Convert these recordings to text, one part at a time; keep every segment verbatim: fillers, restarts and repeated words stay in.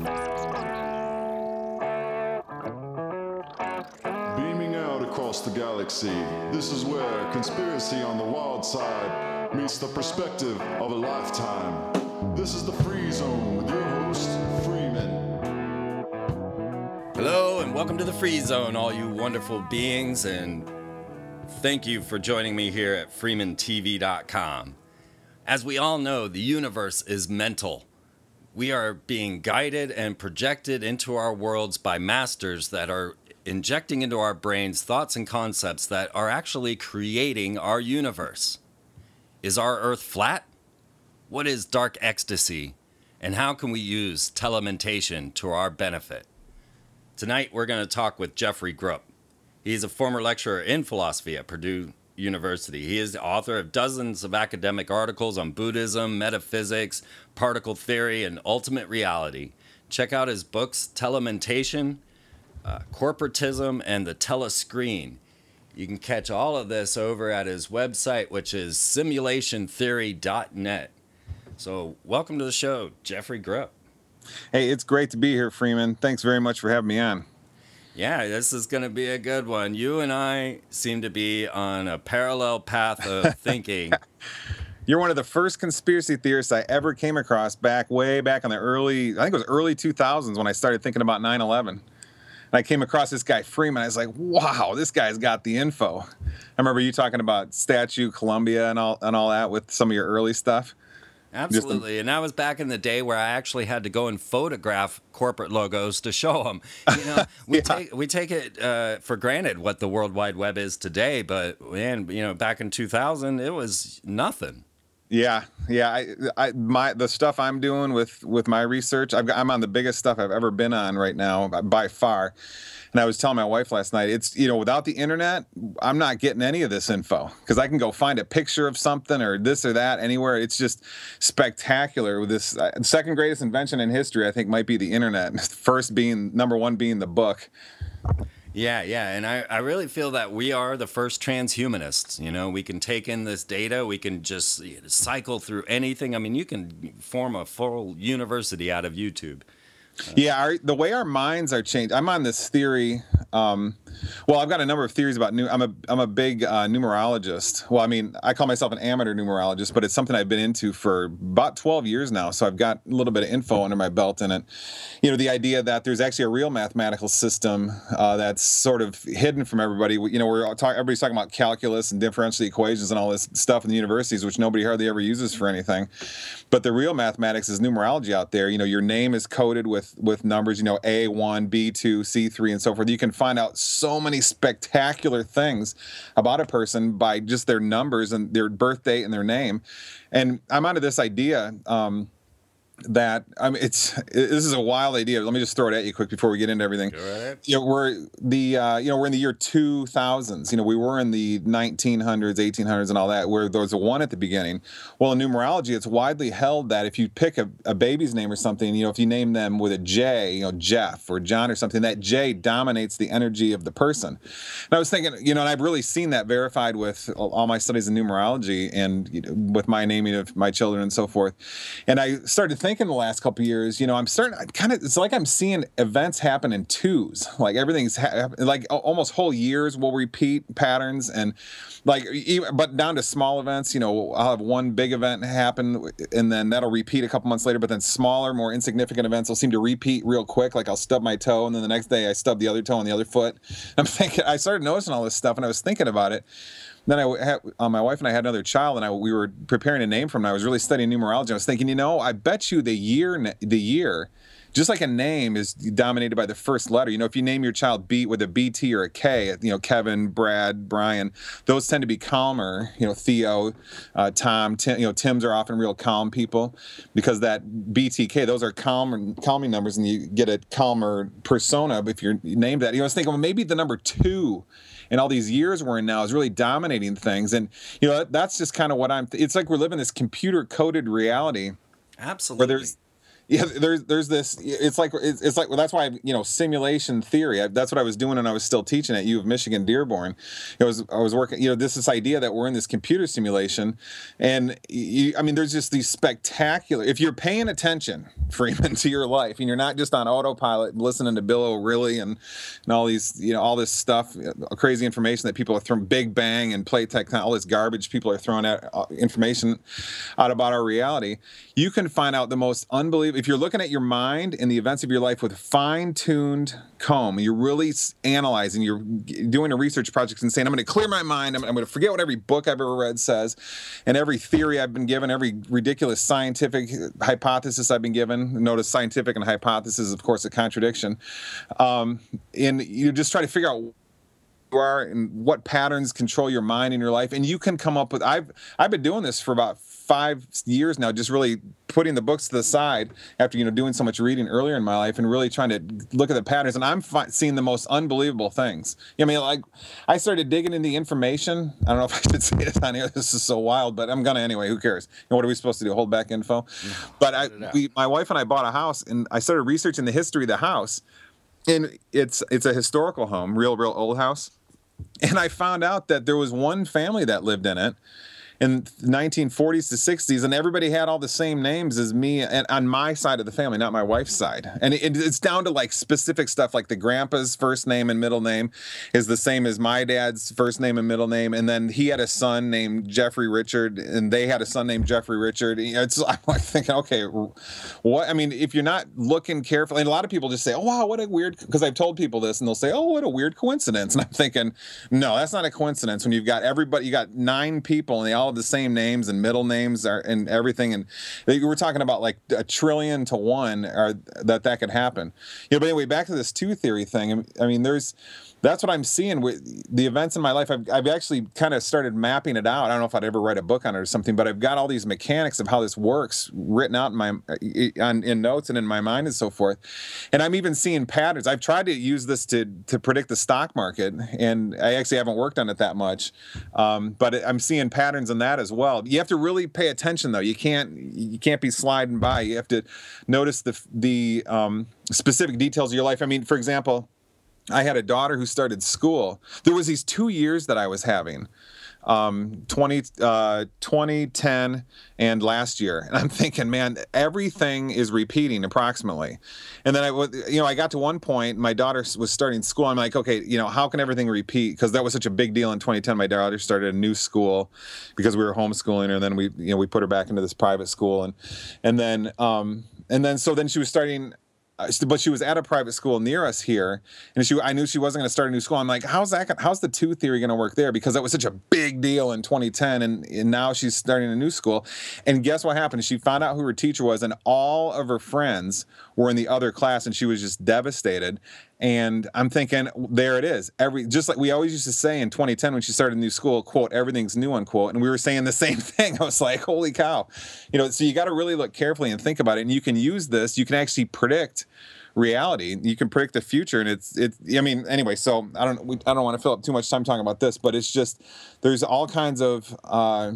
Beaming out across the galaxy, this is where conspiracy on the wild side meets the perspective of a lifetime. This is the Free Zone with your host, Freeman. Hello and welcome to the Free Zone, all you wonderful beings, and thank you for joining me here at Freeman T V dot com. As we all know, the universe is mental. We are being guided and projected into our worlds by masters that are injecting into our brains thoughts and concepts that are actually creating our universe. Is our Earth flat? What is dark ecstasy? And how can we use telementation to our benefit? Tonight, we're going to talk with Jeffrey Grupp. He's a former lecturer in philosophy at Purdue University. He is the author of dozens of academic articles on Buddhism, metaphysics, particle theory, and ultimate reality. Check out his books, Telementation, uh, Corporatism, and The Telescreen. You can catch all of this over at his website, which is simulation theory dot net. So welcome to the show, Jeffrey Grupp. Hey, it's great to be here, Freeman. Thanks very much for having me on. Yeah, this is going to be a good one. You and I seem to be on a parallel path of thinking. You're one of the first conspiracy theorists I ever came across back way back in the early, I think it was early two thousands when I started thinking about nine eleven. And I came across this guy, Freeman. I was like, wow, this guy's got the info. I remember you talking about Statue, Columbia, and all, and all that with some of your early stuff. Absolutely, and that was back in the day where I actually had to go and photograph corporate logos to show them. You know, we yeah. take we take it uh, for granted what the World Wide Web is today, but man, you know, back in two thousand, it was nothing. Yeah, yeah. I, I, my the stuff I'm doing with with my research, I've got, I'm on the biggest stuff I've ever been on right now by far. And I was telling my wife last night, it's, you know, without the internet, I'm not getting any of this info because I can go find a picture of something or this or that anywhere. It's just spectacular. With this uh, second greatest invention in history, I think, might be the internet. First being, number one being the book. Yeah, yeah, and I, I really feel that we are the first transhumanists. You know, we can take in this data, we can just cycle through anything. I mean, you can form a full university out of YouTube. Yeah, our, the way our minds are changed. I'm on this theory. Um, well, I've got a number of theories about new. I'm a I'm a big uh, numerologist. Well, I mean, I call myself an amateur numerologist, but it's something I've been into for about twelve years now. So I've got a little bit of info under my belt in it. You know, the idea that there's actually a real mathematical system uh, that's sort of hidden from everybody. You know, we're all talk, everybody's talking about calculus and differential equations and all this stuff in the universities, which nobody hardly ever uses for anything. But the real mathematics is numerology out there. You know, your name is coded with with numbers, you know, A one, B two, C three, and so forth. You can find out so many spectacular things about a person by just their numbers and their birth date and their name. And I'm onto this idea um, that, I mean, it's, this is a wild idea. Let me just throw it at you quick before we get into everything. Go ahead. You know, we're the, uh, you know, we're in the year two thousands. You know, we were in the nineteen hundreds, eighteen hundreds and all that, where there was a one at the beginning. Well, in numerology, it's widely held that if you pick a, a baby's name or something, you know, if you name them with a J, you know, Jeff or John or something, that J dominates the energy of the person. And I was thinking, you know, and I've really seen that verified with all my studies in numerology and, you know, with my naming of my children and so forth. And I started thinking the last couple of years, you know, I'm starting, I'm kind of, it's like I'm seeing events happen in twos. Like everything's, ha like almost whole years will repeat patterns and like, even, but down to small events, you know, I'll have one big event happen and then that'll repeat a couple months later, but then smaller, more insignificant events will seem to repeat real quick. Like I'll stub my toe and then the next day I stub the other toe on the other foot. I'm thinking, I started noticing all this stuff and I was thinking about it. Then I had, uh, my wife and I had another child, and I, we were preparing a name for him. And I was really studying numerology. I was thinking, you know, I bet you the year, the year, just like a name is dominated by the first letter. You know, if you name your child B with a B T or a K, you know, Kevin, Brad, Brian, those tend to be calmer. You know, Theo, uh, Tom, Tim, you know, Tims are often real calm people because that B T K, those are calm, calming numbers, and you get a calmer persona if you're named that. You know, I was thinking, well, maybe the number two and all these years we're in now is really dominating things. And, you know, that's just kind of what I'm, th it's like we're living this computer coded reality. Absolutely. Where there's, Yeah, there's there's this. It's like it's, it's like well, that's why you know simulation theory. I, that's what I was doing, and I was still teaching at U of Michigan Dearborn. It was I was working. You know, this this idea that we're in this computer simulation, and you, I mean, there's just these spectacular. If you're paying attention, Freeman, to your life, and you're not just on autopilot listening to Bill O'Reilly and, and all these, you know, all this stuff, crazy information that people are throwing, Big Bang and play tech, all this garbage people are throwing out uh, information out about our reality. You can find out the most unbelievable, if you're looking at your mind and the events of your life with a fine-tuned comb, you're really analyzing, you're doing a research project and saying, I'm going to clear my mind, I'm, I'm going to forget what every book I've ever read says, and every theory I've been given, every ridiculous scientific hypothesis I've been given. Notice scientific and hypothesis is, of course, a contradiction. Um, and you just try to figure out you are and what patterns control your mind in your life, and you can come up with. I've I've been doing this for about five years now, just really putting the books to the side after you know doing so much reading earlier in my life, and really trying to look at the patterns. And I'm fi- seeing the most unbelievable things. I mean, like I started digging into the information. I don't know if I should say this on here. This is so wild, but I'm gonna anyway. Who cares? You know, what are we supposed to do? Hold back info? No, but I, we, my wife and I bought a house, and I started researching the history of the house. And it's it's a historical home, real real old house. And I found out that there was one family that lived in it in the nineteen forties to sixties, and everybody had all the same names as me and on my side of the family, not my wife's side. And it, it's down to like specific stuff, like the grandpa's first name and middle name is the same as my dad's first name and middle name. And then he had a son named Jeffrey Richard, and they had a son named Jeffrey Richard. It's, I'm like thinking, okay, what? I mean, if you're not looking carefully, and a lot of people just say, oh, wow, what a weird, because I've told people this, and they'll say, oh, what a weird coincidence. And I'm thinking, no, that's not a coincidence when you've got everybody, you got nine people, and they all have the same names and middle names are and everything, and we're talking about like a trillion to one or that that could happen. You know, but anyway, back to this two theory thing. I mean, there's that's what I'm seeing with the events in my life. I've, I've actually kind of started mapping it out. I don't know if I'd ever write a book on it or something, but I've got all these mechanics of how this works written out in my on, in notes and in my mind and so forth. And I'm even seeing patterns. I've tried to use this to to predict the stock market, and I actually haven't worked on it that much. Um, but I'm seeing patterns in that as well. You have to really pay attention, though. You can't you can't be sliding by. You have to notice the the um, specific details of your life. I mean, for example, I had a daughter who started school. There was these two years that I was having, um, twenty, uh, twenty ten and last year. And I'm thinking, man, everything is repeating approximately. And then I, you know, I got to one point, my daughter was starting school. I'm like, okay, you know, how can everything repeat? Because that was such a big deal in twenty ten. My daughter started a new school because we were homeschooling her, and then we, you know, we put her back into this private school, and and then um, and then so then she was starting. Uh, but she was at a private school near us here, and she I knew she wasn't going to start a new school. I'm like, how's that? How's the two theory going to work there? Because that was such a big deal in twenty ten, and, and now she's starting a new school. And guess what happened? She found out who her teacher was, and all of her friends were in the other class, and she was just devastated. And I'm thinking, there it is. Every just like we always used to say in twenty ten when she started a new school, quote, everything's new, unquote. And we were saying the same thing. I was like, holy cow. You know, so you got to really look carefully and think about it. And you can use this. You can actually predict reality. You can predict the future. And it's, it's I mean, anyway, so I don't, we, I don't want to fill up too much time talking about this, but it's just, there's all kinds of, uh,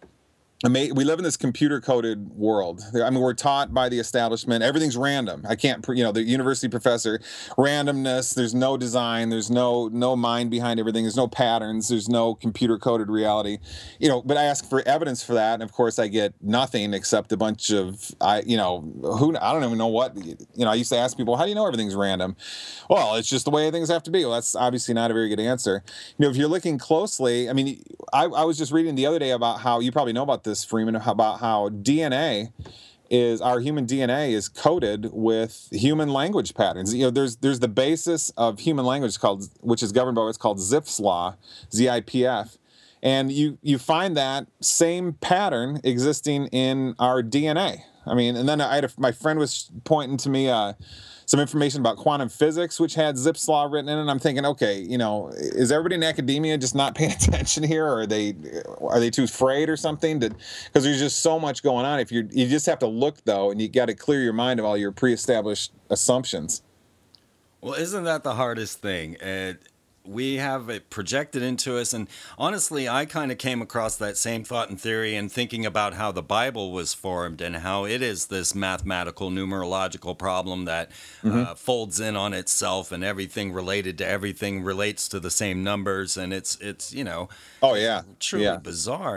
we live in this computer-coded world. I mean, we're taught by the establishment, everything's random. I can't, you know, the university professor, randomness, there's no design, there's no no mind behind everything, there's no patterns, there's no computer-coded reality. You know, but I ask for evidence for that, and of course I get nothing except a bunch of, I, you know, who, I don't even know what, you know, I used to ask people, how do you know everything's random? Well, it's just the way things have to be. Well, that's obviously not a very good answer. You know, if you're looking closely, I mean, I, I was just reading the other day about how, you probably know about this, Freeman, about how D N A is, our human D N A is coded with human language patterns. You know, there's there's the basis of human language called, which is governed by what's called Zipf's law, Z I P F, and you you find that same pattern existing in our D N A. I mean, and then I had a, my friend was pointing to me uh, some information about quantum physics, which had Zipf's law written in it. And I'm thinking, okay, you know, is everybody in academia just not paying attention here, or are they are they too afraid or something? Because there's just so much going on. If you you just have to look though, and you got to clear your mind of all your pre-established assumptions. Well, isn't that the hardest thing? Uh, we have it projected into us, and honestly, I kind of came across that same thought and theory in thinking about how the Bible was formed and how it is this mathematical, numerological problem that mm-hmm. uh, folds in on itself, and everything related to everything relates to the same numbers, and it's it's you know, oh yeah, truly yeah. bizarre.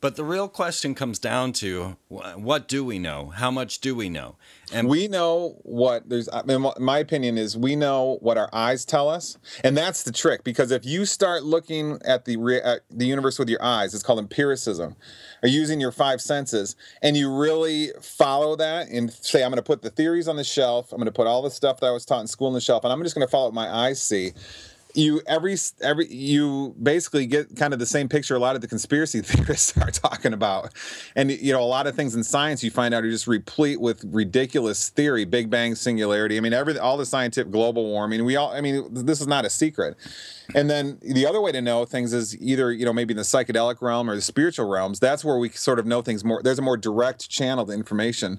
But the real question comes down to wh- what do we know? How much do we know? And we know what there's, I mean, my opinion is we know what our eyes tell us. And that's the trick, because if you start looking at the, re, at the universe with your eyes, it's called empiricism, or using your five senses, and you really follow that and say, I'm going to put the theories on the shelf, I'm going to put all the stuff that I was taught in school on the shelf, and I'm just going to follow what my eyes see. You every every you basically get kind of the same picture a lot of the conspiracy theorists are talking about, and you know a lot of things in science you find out are just replete with ridiculous theory, Big Bang, singularity. I mean, every all the scientific global warming. We all. I mean, this is not a secret. And then the other way to know things is either you know maybe in the psychedelic realm or the spiritual realms. That's where we sort of know things more. There's a more direct channel to information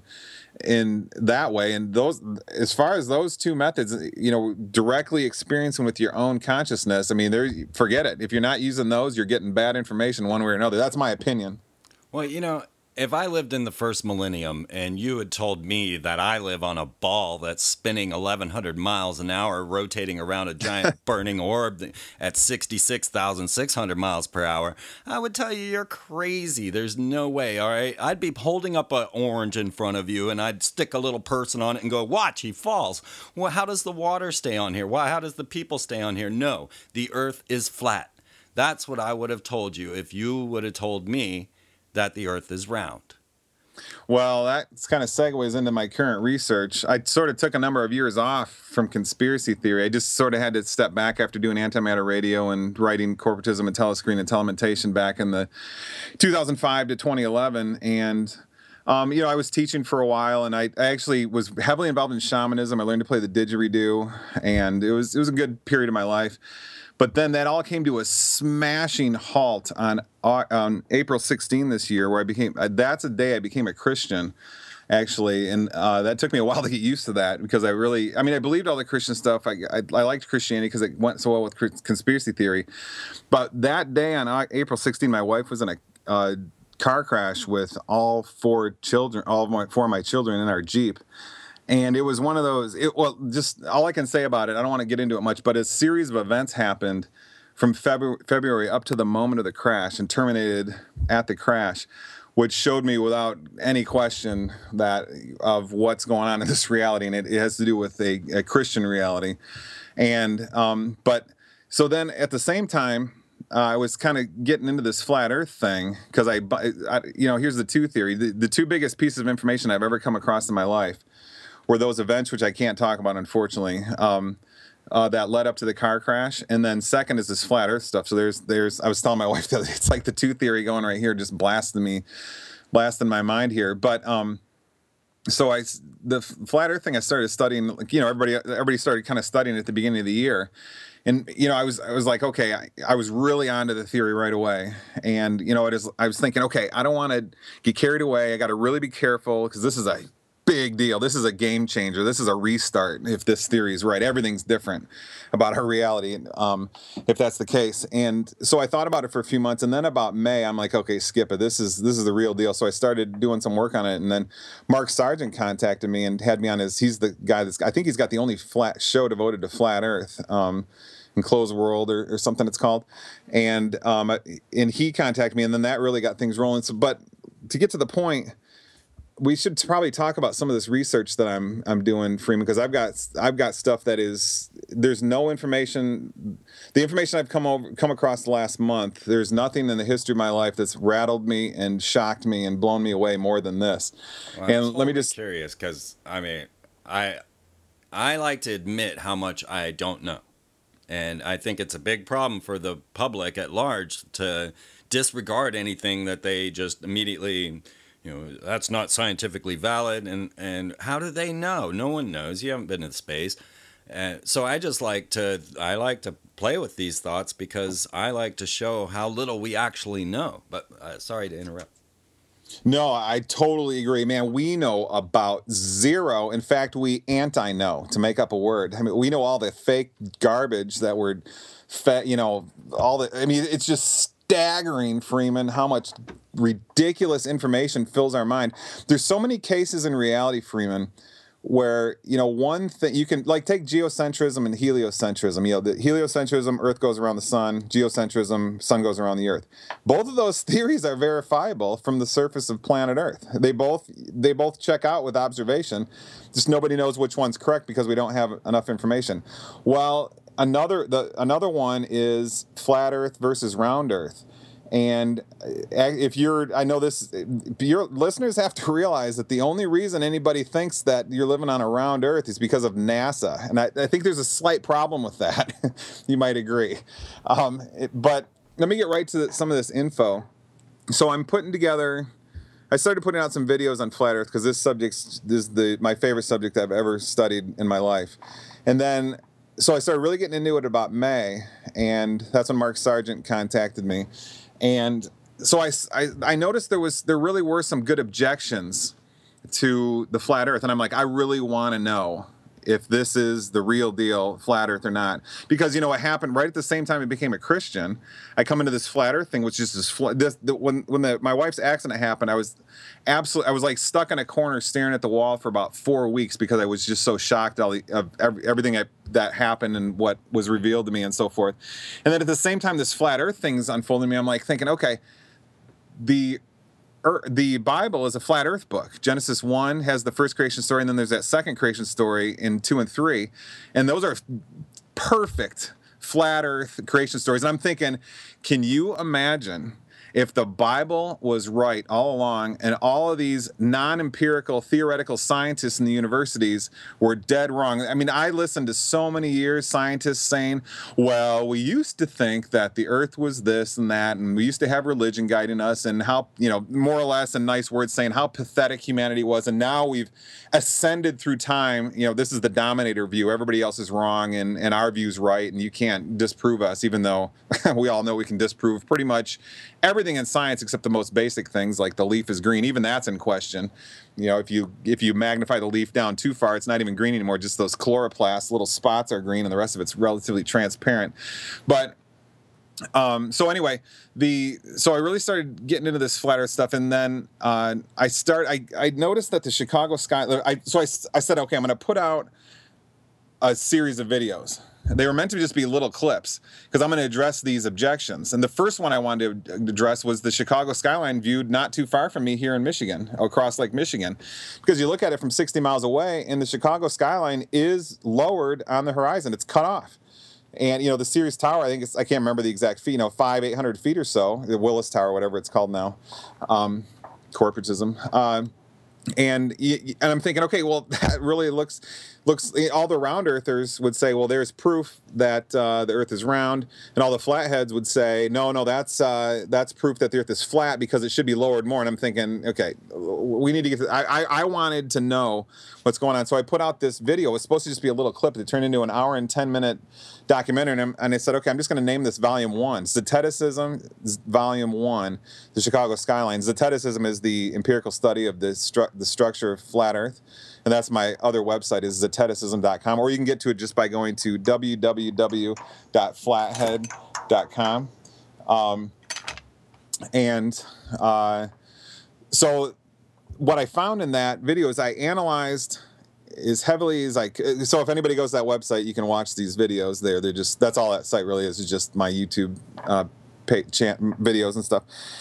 in that way. And those, as far as those two methods, you know, directly experiencing with your own consciousness, I mean, there, forget it. If you're not using those, you're getting bad information one way or another. That's my opinion. Well, you know, if I lived in the first millennium and you had told me that I live on a ball that's spinning eleven hundred miles an hour, rotating around a giant burning orb at sixty-six thousand six hundred miles per hour, I would tell you you're crazy. There's no way, all right? I'd be holding up an orange in front of you, and I'd stick a little person on it and go, watch, he falls. Well, how does the water stay on here? Why? How does the people stay on here? No, the earth is flat. That's what I would have told you if you would have told me that the earth is round. Well, that kind of segues into my current research. I sort of took a number of years off from conspiracy theory. I just sort of had to step back after doing antimatter radio and writing corporatism and telescreen and telementation back in the two thousand five to twenty eleven. And Um, you know, I was teaching for a while, and I, I actually was heavily involved in shamanism. I learned to play the didgeridoo, and it was it was a good period of my life. But then that all came to a smashing halt on on April sixteenth this year, where I became. That's a day I became a Christian, actually, and uh, that took me a while to get used to that, because I really, I mean, I believed all the Christian stuff. I I, I liked Christianity because it went so well with conspiracy theory. But that day on April sixteenth, my wife was in a uh, car crash with all four children, all of my four of my children in our Jeep. And it was one of those, it, well, just all I can say about it, I don't want to get into it much, but a series of events happened from February, February up to the moment of the crash and terminated at the crash, which showed me without any question that of what's going on in this reality. And it, it has to do with a, a Christian reality. And, um, but, so then at the same time, Uh, I was kind of getting into this flat Earth thing because I, I, you know, here's the two theory. The, the two biggest pieces of information I've ever come across in my life were those events, which I can't talk about, unfortunately, um, uh, that led up to the car crash. And then second is this flat Earth stuff. So there's, there's, I was telling my wife that it's like the two theory going right here, just blasting me, blasting my mind here. But, um, so I, the flat Earth thing I started studying, you know, everybody, everybody started kind of studying at the beginning of the year. And, you know, I was, I was like, okay, I, I was really onto the theory right away. And, you know, it is, I was thinking, okay, I don't want to get carried away. I got to really be careful because this is a big deal. This is a game changer. This is a restart. If this theory is right, everything's different about our reality. Um, if that's the case. And so I thought about it for a few months, and then about May, I'm like, okay, skip it. This is, this is the real deal. So I started doing some work on it. And then Mark Sargent contacted me and had me on his, he's the guy that's, I think he's got the only flat show devoted to flat Earth. Um, Enclosed World or, or something it's called, and um, and he contacted me, and then that really got things rolling. So, but to get to the point, we should probably talk about some of this research that I'm I'm doing, Freeman, because I've got I've got stuff that is there's no information. The information I've come over come across the last month, there's nothing in the history of my life that's rattled me and shocked me and blown me away more than this. Well, and I'm let me just curious, because I mean, I I like to admit how much I don't know. And I think it's a big problem for the public at large to disregard anything that they just immediately, you know, that's not scientifically valid. And, and how do they know? No one knows. You haven't been in space. Uh, so I just like to, I like to play with these thoughts because I like to show how little we actually know. But uh, sorry to interrupt. No, I totally agree, man. We know about zero. In fact, we anti-know, to make up a word. I mean, we know all the fake garbage that we're, fed, you know, all the, I mean, it's just staggering, Freeman, how much ridiculous information fills our mind. There's so many cases in reality, Freeman, where, you know, one thing you can, like, take geocentrism and heliocentrism. You know, the heliocentrism, Earth goes around the sun. Geocentrism, sun goes around the Earth. Both of those theories are verifiable from the surface of planet Earth. They both they both check out with observation. Just nobody knows which one's correct because we don't have enough information. Well, another the another one is flat Earth versus round Earth. And if you're, I know this, your listeners have to realize that the only reason anybody thinks that you're living on a round Earth is because of NASA. And I, I think there's a slight problem with that. You might agree. Um, it, but let me get right to the, some of this info. So I'm putting together, I started putting out some videos on flat Earth because this subject is the my favorite subject I've ever studied in my life. And then, so I started really getting into it about May, and that's when Mark Sargent contacted me. And so I, I, I noticed there was there really were some good objections to the flat Earth, and I'm like, I really want to know if this is the real deal, flat Earth or not, because you know what happened right at the same time I became a Christian. I come into this flat Earth thing, which is this, this the, when when the, my wife's accident happened, I was absolutely I was like stuck in a corner staring at the wall for about four weeks because I was just so shocked all the, of every, everything I, that happened and what was revealed to me and so forth. And then at the same time, this flat Earth thing's unfolding to me. I'm like thinking, okay, the the Bible is a flat Earth book. Genesis one has the first creation story, and then there's that second creation story in two and three, and those are perfect flat Earth creation stories. And I'm thinking, can you imagine if the Bible was right all along and all of these non-empirical theoretical scientists in the universities were dead wrong? I mean, I listened to so many years scientists saying, well, we used to think that the earth was this and that, and we used to have religion guiding us, and how, you know, more or less in nice words saying how pathetic humanity was, and now we've ascended through time. You know, this is the dominator view. Everybody else is wrong, and, and our view's right, and you can't disprove us, even though we all know we can disprove pretty much everything in science except the most basic things, like the leaf is green. Even that's in question. You know, if you if you magnify the leaf down too far, it's not even green anymore. Just those chloroplasts, little spots are green, and the rest of it's relatively transparent. But um, so anyway, the so I really started getting into this flat Earth stuff, and then uh, I start I I noticed that the Chicago Sky. I so I I said, okay, I'm going to put out a series of videos. They were meant to just be little clips because I'm going to address these objections. And the first one I wanted to address was the Chicago skyline viewed not too far from me here in Michigan, across Lake Michigan. Because you look at it from sixty miles away, and the Chicago skyline is lowered on the horizon. It's cut off. And, you know, the Sears Tower, I think it's, I can't remember the exact feet, you know, five, eight hundred feet or so, the Willis Tower, whatever it's called now, um, corporatism. Um, and, and I'm thinking, okay, well, that really looks... Looks all the round earthers would say, well, there's proof that uh, the Earth is round, and all the flatheads would say, no, no, that's uh, that's proof that the Earth is flat because it should be lowered more. And I'm thinking, okay, we need to get. To, I, I I wanted to know what's going on, so I put out this video. It was supposed to just be a little clip. It turned into an hour and ten minute documentary, and, and I said, okay, I'm just going to name this Volume One, Zeticism, Volume One, the Chicago skyline. Zeticism is the empirical study of the stru the structure of flat Earth. And that's my other website, is zeticism dot com, or you can get to it just by going to w w w dot flathead dot com. Um, and uh, so what I found in that video is I analyzed as heavily as I could. So if anybody goes to that website, you can watch these videos there. They're just, that's all that site really is, is just my YouTube uh, pay, chant, videos and stuff.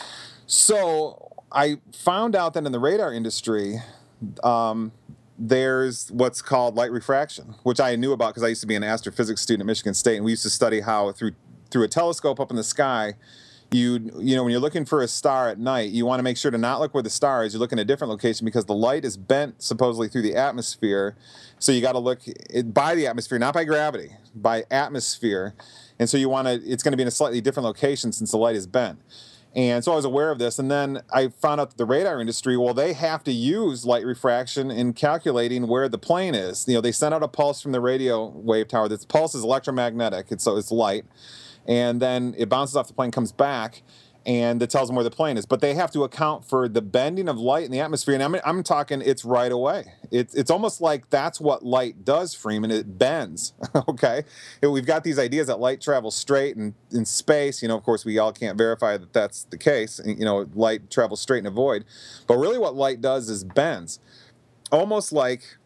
So I found out that in the radar industry, um, there's what's called light refraction, which I knew about because I used to be an astrophysics student at Michigan State, and we used to study how through through a telescope up in the sky, you you know when you're looking for a star at night, you want to make sure to not look where the star is. You look in a different location because the light is bent supposedly through the atmosphere, so you got to look it, by the atmosphere, not by gravity, by atmosphere, and so you want to. It's going to be in a slightly different location since the light is bent. And so I was aware of this, and then I found out that the radar industry, well, they have to use light refraction in calculating where the plane is. You know, they send out a pulse from the radio wave tower. This pulse is electromagnetic, it's, so it's light, and then it bounces off the plane, comes back, and it tells them where the plane is. But they have to account for the bending of light in the atmosphere, and I'm, I'm talking it's right away. It's, it's almost like that's what light does, Freeman. It bends, okay? We've got these ideas that light travels straight and in space. You know, of course, we all can't verify that that's the case. You know, light travels straight in a void. But really what light does is bends. Almost like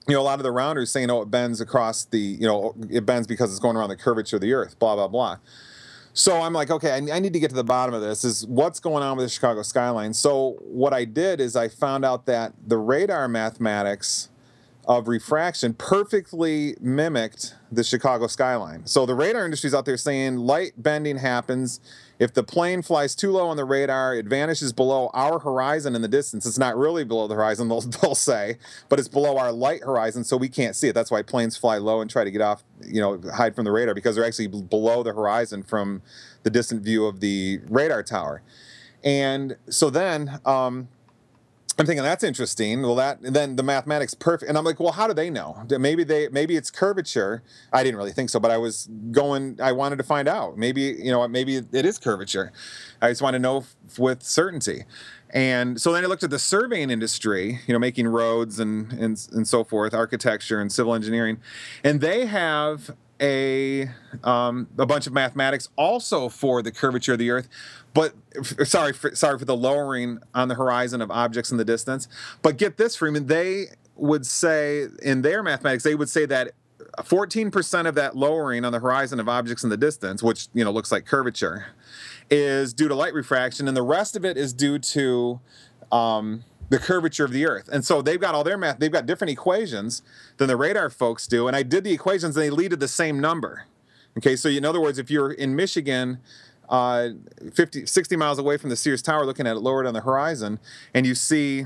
you know, a lot of the rounders saying, oh, it bends across the, you know, it bends because it's going around the curvature of the earth, blah, blah, blah. So I'm like, okay, I, I need to get to the bottom of this, is what's going on with the Chicago skyline. So what I did is I found out that the radar mathematics of refraction perfectly mimicked the Chicago skyline. So the radar industry's out there saying light bending happens if the plane flies too low on the radar, it vanishes below our horizon in the distance. It's not really below the horizon, they'll, they'll say, but it's below our light horizon, so we can't see it. That's why planes fly low and try to get off, you know, hide from the radar, because they're actually below the horizon from the distant view of the radar tower. And so then, um, I'm thinking that's interesting. Well, that then the mathematics perfect, and I'm like, well, how do they know? Maybe they, maybe it's curvature. I didn't really think so, but I was going. I wanted to find out. Maybe you know, maybe it is curvature. I just want to know with certainty. And so then I looked at the surveying industry, you know, making roads and and and so forth, architecture and civil engineering, and they have a um, a bunch of mathematics also for the curvature of the earth, but sorry for, sorry for the lowering on the horizon of objects in the distance. But get this, Freeman, they would say in their mathematics, they would say that fourteen percent of that lowering on the horizon of objects in the distance, which you know looks like curvature, is due to light refraction, and the rest of it is due to um, the curvature of the earth. And so they've got all their math, they've got different equations than the radar folks do. And I did the equations and they lead to the same number. Okay, so in other words, if you're in Michigan, uh, fifty, sixty miles away from the Sears Tower looking at it lowered on the horizon, and you see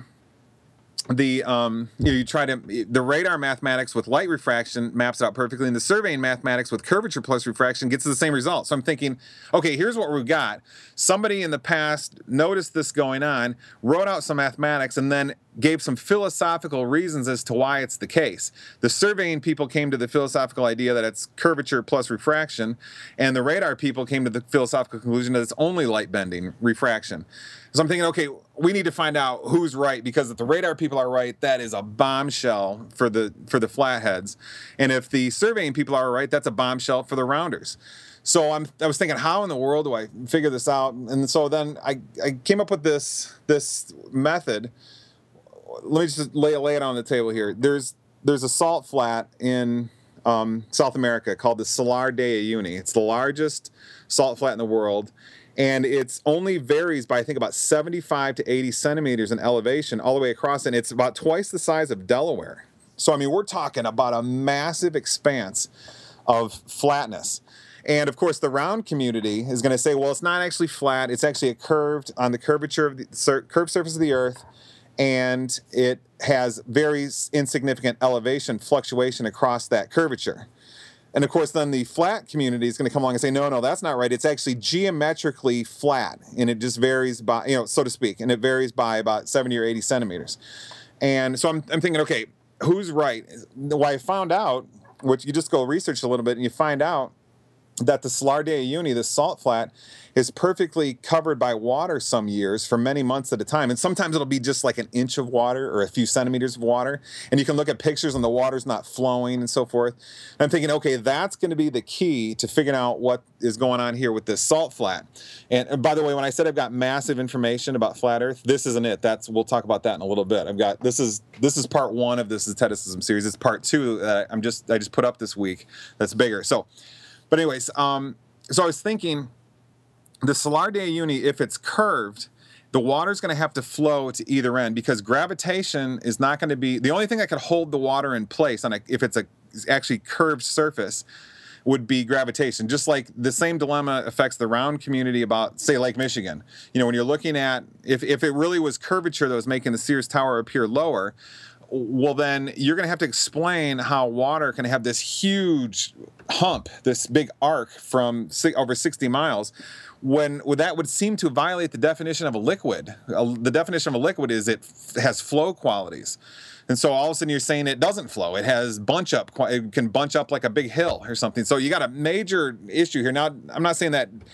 the, um, you know, you try to, the radar mathematics with light refraction maps it out perfectly, and the surveying mathematics with curvature plus refraction gets to the same result. So I'm thinking, okay, here's what we've got. Somebody in the past noticed this going on, wrote out some mathematics, and then gave some philosophical reasons as to why it's the case. The surveying people came to the philosophical idea that it's curvature plus refraction, and the radar people came to the philosophical conclusion that it's only light bending, refraction. So I'm thinking, okay, we need to find out who's right, because if the radar people are right, that is a bombshell for the for the flatheads, and if the surveying people are right, that's a bombshell for the rounders. So I'm I was thinking, how in the world do I figure this out? And so then I I came up with this this method. Let me just lay, lay it on the table here. There's there's a salt flat in um, South America called the Salar de Uyuni. It's the largest salt flat in the world, and it's only varies by I think about seventy-five to eighty centimeters in elevation all the way across, and it's about twice the size of Delaware. So I mean, we're talking about a massive expanse of flatness. And of course, the round community is going to say, well, it's not actually flat. It's actually a curved on the curvature of the sur curved surface of the earth, and it has very insignificant elevation fluctuation across that curvature. And of course, then the flat community is going to come along and say, no, no, that's not right. It's actually geometrically flat, and it just varies by, you know, so to speak, and it varies by about seventy or eighty centimeters. And so I'm, I'm thinking, okay, who's right? Well, I found out, which you just go research a little bit, and you find out that the Salar de Uyuni, the salt flat, is perfectly covered by water some years for many months at a time. And sometimes it'll be just like an inch of water or a few centimeters of water. And you can look at pictures and the water's not flowing and so forth. And I'm thinking, okay, that's going to be the key to figuring out what is going on here with this salt flat. And, and by the way, when I said I've got massive information about flat Earth, this isn't it. That's we'll talk about that in a little bit. I've got this is this is part one of this aestheticism series. It's part two that I'm just I just put up this week. That's bigger. So. But anyways, um, so I was thinking, the Salar de Uyuni, if it's curved, the water's going to have to flow to either end, because gravitation is not going to be, the only thing that could hold the water in place on a, if it's a actually curved surface would be gravitation. Just like the same dilemma affects the round community about, say, Lake Michigan. You know, when you're looking at, if, if it really was curvature that was making the Sears Tower appear lower, well, then you're going to have to explain how water can have this huge hump, this big arc from over sixty miles, when well, that would seem to violate the definition of a liquid. Uh, the definition of a liquid is it has flow qualities. And so all of a sudden you're saying it doesn't flow. It has bunch up. It can bunch up like a big hill or something. So you got a major issue here. Now, I'm not saying that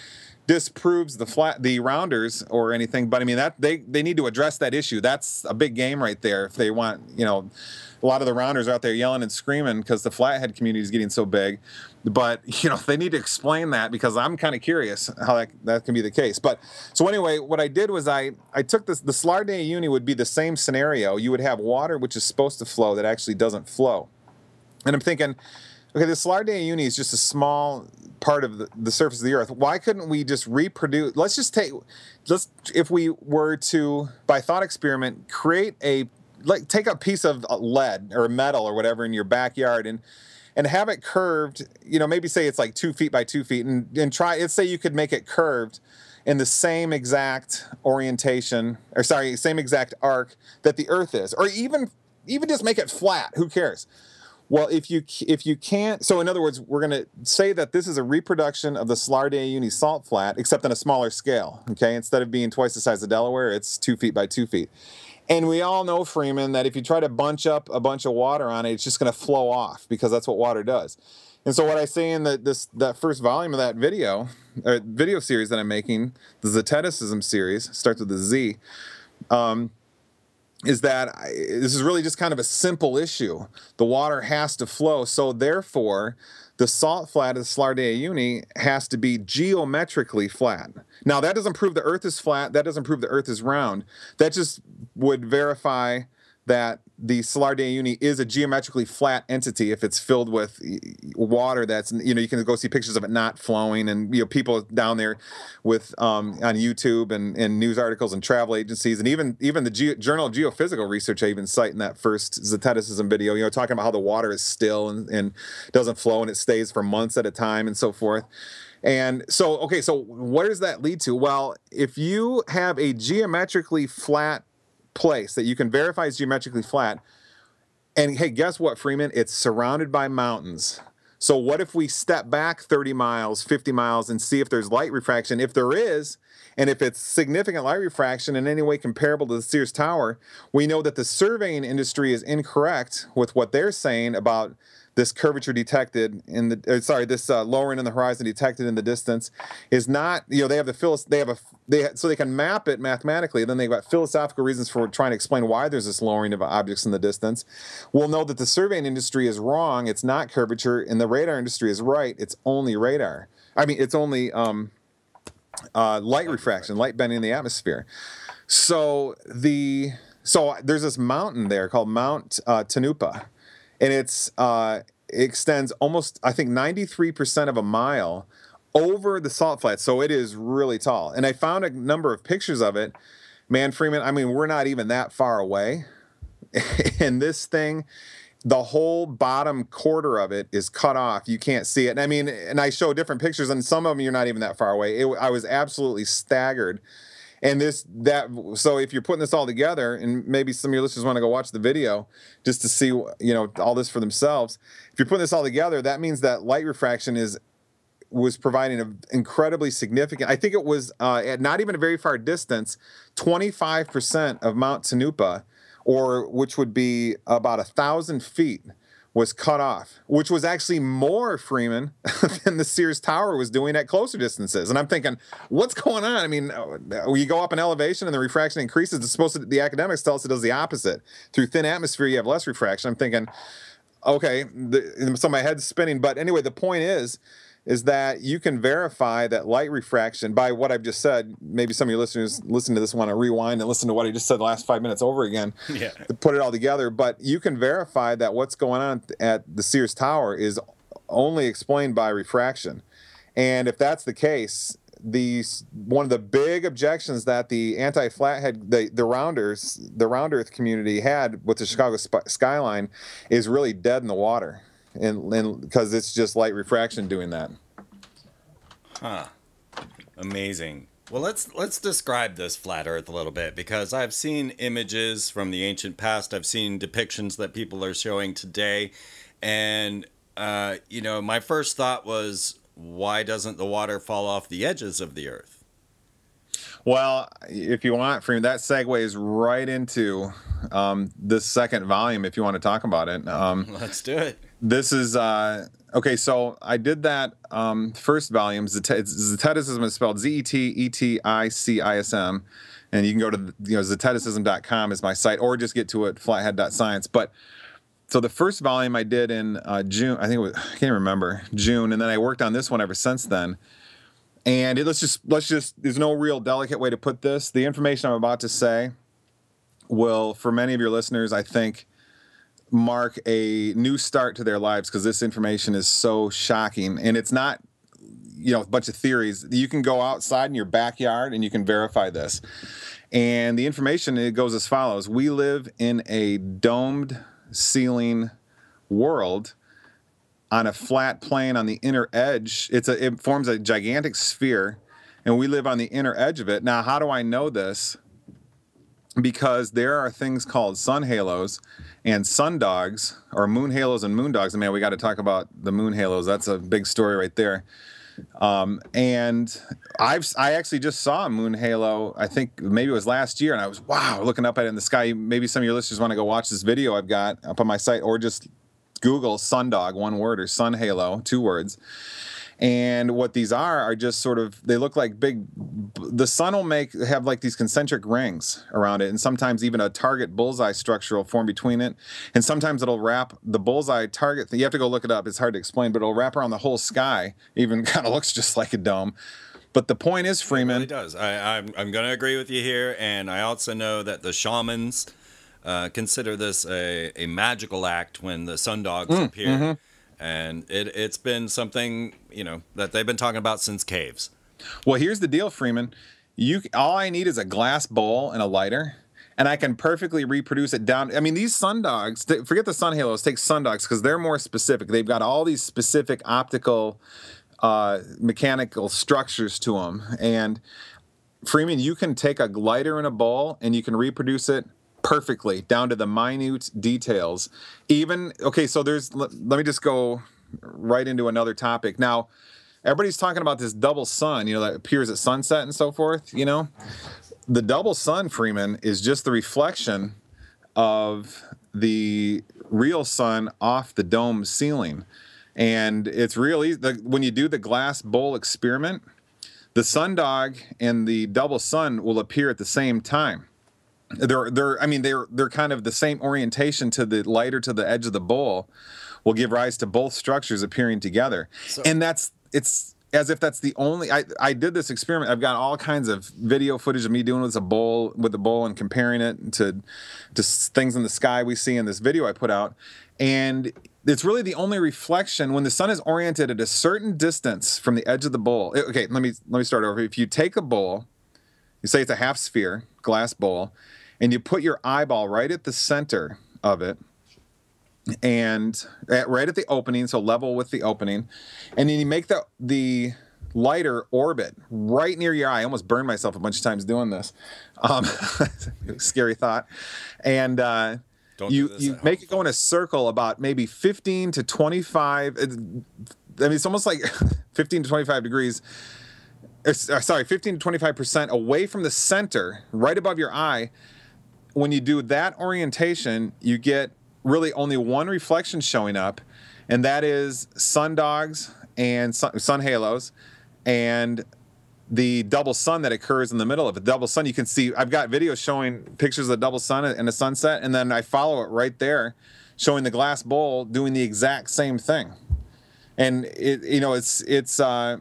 disproves the flat the rounders or anything, but I mean that they they need to address that issue. That's a big game right there. If they want, you know, a lot of the rounders are out there yelling and screaming because the flathead community is getting so big, but you know they need to explain that, because I'm kind of curious how that that can be the case. But so anyway, what I did was I I took this. The Salar de Uyuni would be the same scenario. You would have water which is supposed to flow that actually doesn't flow, and I'm thinking, okay, the Salar de Uyuni is just a small part of the, the surface of the Earth. Why couldn't we just reproduce? Let's just take, let's if we were to, by thought experiment, create a, like take a piece of lead or metal or whatever in your backyard and and have it curved. You know, maybe say it's like two feet by two feet, and and try. Let's say you could make it curved in the same exact orientation, or sorry, same exact arc that the Earth is, or even even just make it flat. Who cares? Well, if you if you can't, so in other words, we're going to say that this is a reproduction of the Salar de Uyuni salt flat, except on a smaller scale. Okay, instead of being twice the size of Delaware, it's two feet by two feet. And we all know, Freeman, that if you try to bunch up a bunch of water on it, it's just going to flow off, because that's what water does. And so what I say in the, this that first volume of that video, or video series that I'm making, the Zeticism series, starts with a Z. Um, is that I, this is really just kind of a simple issue. The water has to flow, so therefore the salt flat of the Salar de Uyuni has to be geometrically flat. Now that doesn't prove the Earth is flat, that doesn't prove the Earth is round. That just would verify that the Salar de Uyuni is a geometrically flat entity if it's filled with water that's, you know, you can go see pictures of it not flowing, and, you know, people down there with, um, on YouTube and, and news articles and travel agencies, and even even the Ge Journal of Geophysical Research I even cite in that first Zeticism video, you know, talking about how the water is still and, and doesn't flow and it stays for months at a time and so forth. And so, okay, so what does that lead to? Well, if you have a geometrically flat place that you can verify is geometrically flat, and hey, guess what, Freeman? It's surrounded by mountains. So what if we step back thirty miles, fifty miles, and see if there's light refraction? If there is, and if it's significant light refraction in any way comparable to the Sears Tower, we know that the surveying industry is incorrect with what they're saying about this curvature detected in the, or sorry, this uh, lowering in the horizon detected in the distance is not, you know, they have the phil they have a they so they can map it mathematically. Then they've got philosophical reasons for trying to explain why there's this lowering of objects in the distance. We'll know that the surveying industry is wrong. It's not curvature, and the radar industry is right. It's only radar. I mean, it's only um, uh, light refraction, light bending in the atmosphere. So the so there's this mountain there called Mount uh, Tanupa. And it's uh, it extends almost, I think, ninety-three percent of a mile over the salt flats. So it is really tall. And I found a number of pictures of it. Man, Freeman, I mean, we're not even that far away. And this thing, the whole bottom quarter of it is cut off. You can't see it. And I mean, and I show different pictures, and some of them you're not even that far away. It, I was absolutely staggered. And this, that, so if you're putting this all together, and maybe some of your listeners want to go watch the video just to see, you know, all this for themselves. If you're putting this all together, that means that light refraction is, was providing an incredibly significant, I think it was uh, at not even a very far distance, twenty-five percent of Mount Tanupa, or which would be about a thousand feet, was cut off, which was actually more, Freeman, than the Sears Tower was doing at closer distances. And I'm thinking, what's going on? I mean, you go up in elevation and the refraction increases. It's supposed to, the academics tell us it does the opposite. Through thin atmosphere, you have less refraction. I'm thinking, okay, the, so my head's spinning. But anyway, the point is, is that you can verify that light refraction by what I've just said. Maybe some of your listeners listen to this want to rewind and listen to what I just said the last five minutes over again, yeah, to put it all together. But you can verify that what's going on at the Sears Tower is only explained by refraction. And if that's the case, the one of the big objections that the anti-flathead, the, the rounders, the round earth community had with the Chicago skyline is really dead in the water. And because it's just light refraction doing that. Huh. Amazing. Well, let's let's describe this flat Earth a little bit, because I've seen images from the ancient past. I've seen depictions that people are showing today, and uh, you know, my first thought was, why doesn't the water fall off the edges of the Earth? Well, if you want, Freeman, that segues right into um, this second volume. If you want to talk about it, um, let's do it. This is uh, okay. So I did that um, first volume. Zeticism is spelled Z E T E T I C I S M, and you can go to you know zeticism dot com is my site, or just get to it flathead dot science. But so the first volume I did in uh, June. I think it was, I can't remember June, and then I worked on this one ever since then. And it, let's just let's just there's no real delicate way to put this. The information I'm about to say will, for many of your listeners, I think, mark a new start to their lives, because this information is so shocking. And it's not, you know, a bunch of theories. You can go outside in your backyard and you can verify this. And the information, it goes as follows. We live in a domed ceiling world on a flat plane on the inner edge. It's a, it forms a gigantic sphere, and we live on the inner edge of it. Now, how do I know this? Because there are things called sun halos and sun dogs, or moon halos and moon dogs. And man, we got to talk about the moon halos. That's a big story right there. Um, and I've I actually just saw a moon halo. I think maybe it was last year, and I was wow looking up at it in the sky. Maybe some of your listeners want to go watch this video I've got up on my site, or just Google sundog, one word, or sun halo, two words. And what these are are just sort of, they look like big, the sun will make, have like these concentric rings around it, and sometimes even a target bullseye structure will form between it. And sometimes it'll wrap the bullseye target, you have to go look it up, it's hard to explain, but it'll wrap around the whole sky, even kind of looks just like a dome. But the point is, Freeman. It really does. I, I'm, I'm going to agree with you here. And I also know that the shamans uh, consider this a, a magical act when the sun dogs mm, appear. Mm-hmm. And it, it's been something, you know, that they've been talking about since caves. Well, here's the deal, Freeman. You, all I need is a glass bowl and a lighter, and I can perfectly reproduce it down. I mean, these sun dogs, forget the sun halos, take sun dogs, because they're more specific. They've got all these specific optical, uh, mechanical structures to them. And Freeman, you can take a lighter in a bowl, and you can reproduce it perfectly down to the minute details. Even, okay, so there's, let, let me just go right into another topic. Now, everybody's talking about this double sun, you know, that appears at sunset and so forth, you know. The double sun, Freeman, is just the reflection of the real sun off the dome ceiling. And it's really, the, when you do the glass bowl experiment, the sundog and the double sun will appear at the same time. They're, they're, I mean, they're, they're kind of the same orientation to the lighter to the edge of the bowl will give rise to both structures appearing together. So, and that's, it's as if that's the only, I, I did this experiment. I've got all kinds of video footage of me doing with a bowl, with the bowl and comparing it to, to things in the sky we see in this video I put out. And it's really the only reflection when the sun is oriented at a certain distance from the edge of the bowl. Okay, let me, let me start over. If you take a bowl, you say it's a half sphere, glass bowl, and you put your eyeball right at the center of it, and at, right at the opening, so level with the opening, and then you make the the lighter orbit right near your eye. I almost burned myself a bunch of times doing this. Um, scary thought. And uh, Don't you do this you at make home. it go in a circle about maybe fifteen to twenty-five. I mean, it's almost like fifteen to twenty-five degrees. Uh, sorry, fifteen to twenty-five percent away from the center, right above your eye. When you do that orientation, you get really only one reflection showing up, and that is sun dogs and sun, sun halos, and the double sun that occurs in the middle of it. Double sun, you can see, I've got videos showing pictures of the double sun and a sunset, and then I follow it right there, showing the glass bowl doing the exact same thing. And it, you know, it's it's. Uh,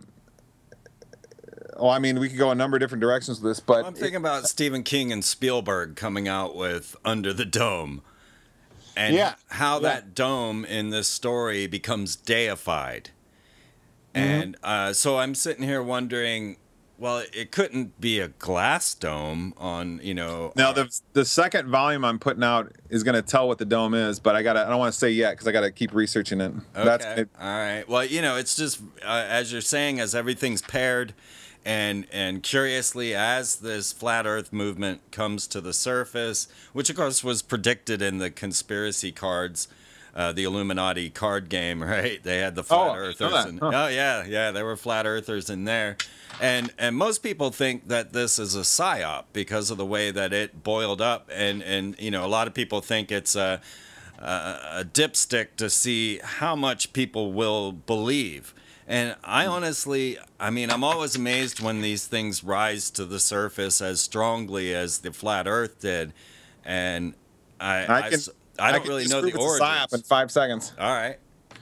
Well, I mean, we could go a number of different directions with this, but... I'm thinking about Stephen King and Spielberg coming out with Under the Dome. And yeah, how yeah. that dome in this story becomes deified. Mm-hmm. And uh, so I'm sitting here wondering, well, it couldn't be a glass dome on, you know... Now, the the second volume I'm putting out is going to tell what the dome is, but I gotta I don't want to say yet because I got to keep researching it. Okay, That's it. All right. Well, you know, it's just, uh, as you're saying, as everything's paired... And and curiously, as this flat Earth movement comes to the surface, which of course was predicted in the conspiracy cards, uh, the Illuminati card game, right? They had the flat Oh, earthers, and huh. oh yeah, yeah, there were flat earthers in there, and and most people think that this is a psyop because of the way that it boiled up, and and you know a lot of people think it's a a, a dipstick to see how much people will believe. And I honestly, I mean, I'm always amazed when these things rise to the surface as strongly as the flat Earth did, and I I I, can. I don't can really know disprove the it's a psyop in origins. five seconds. All right.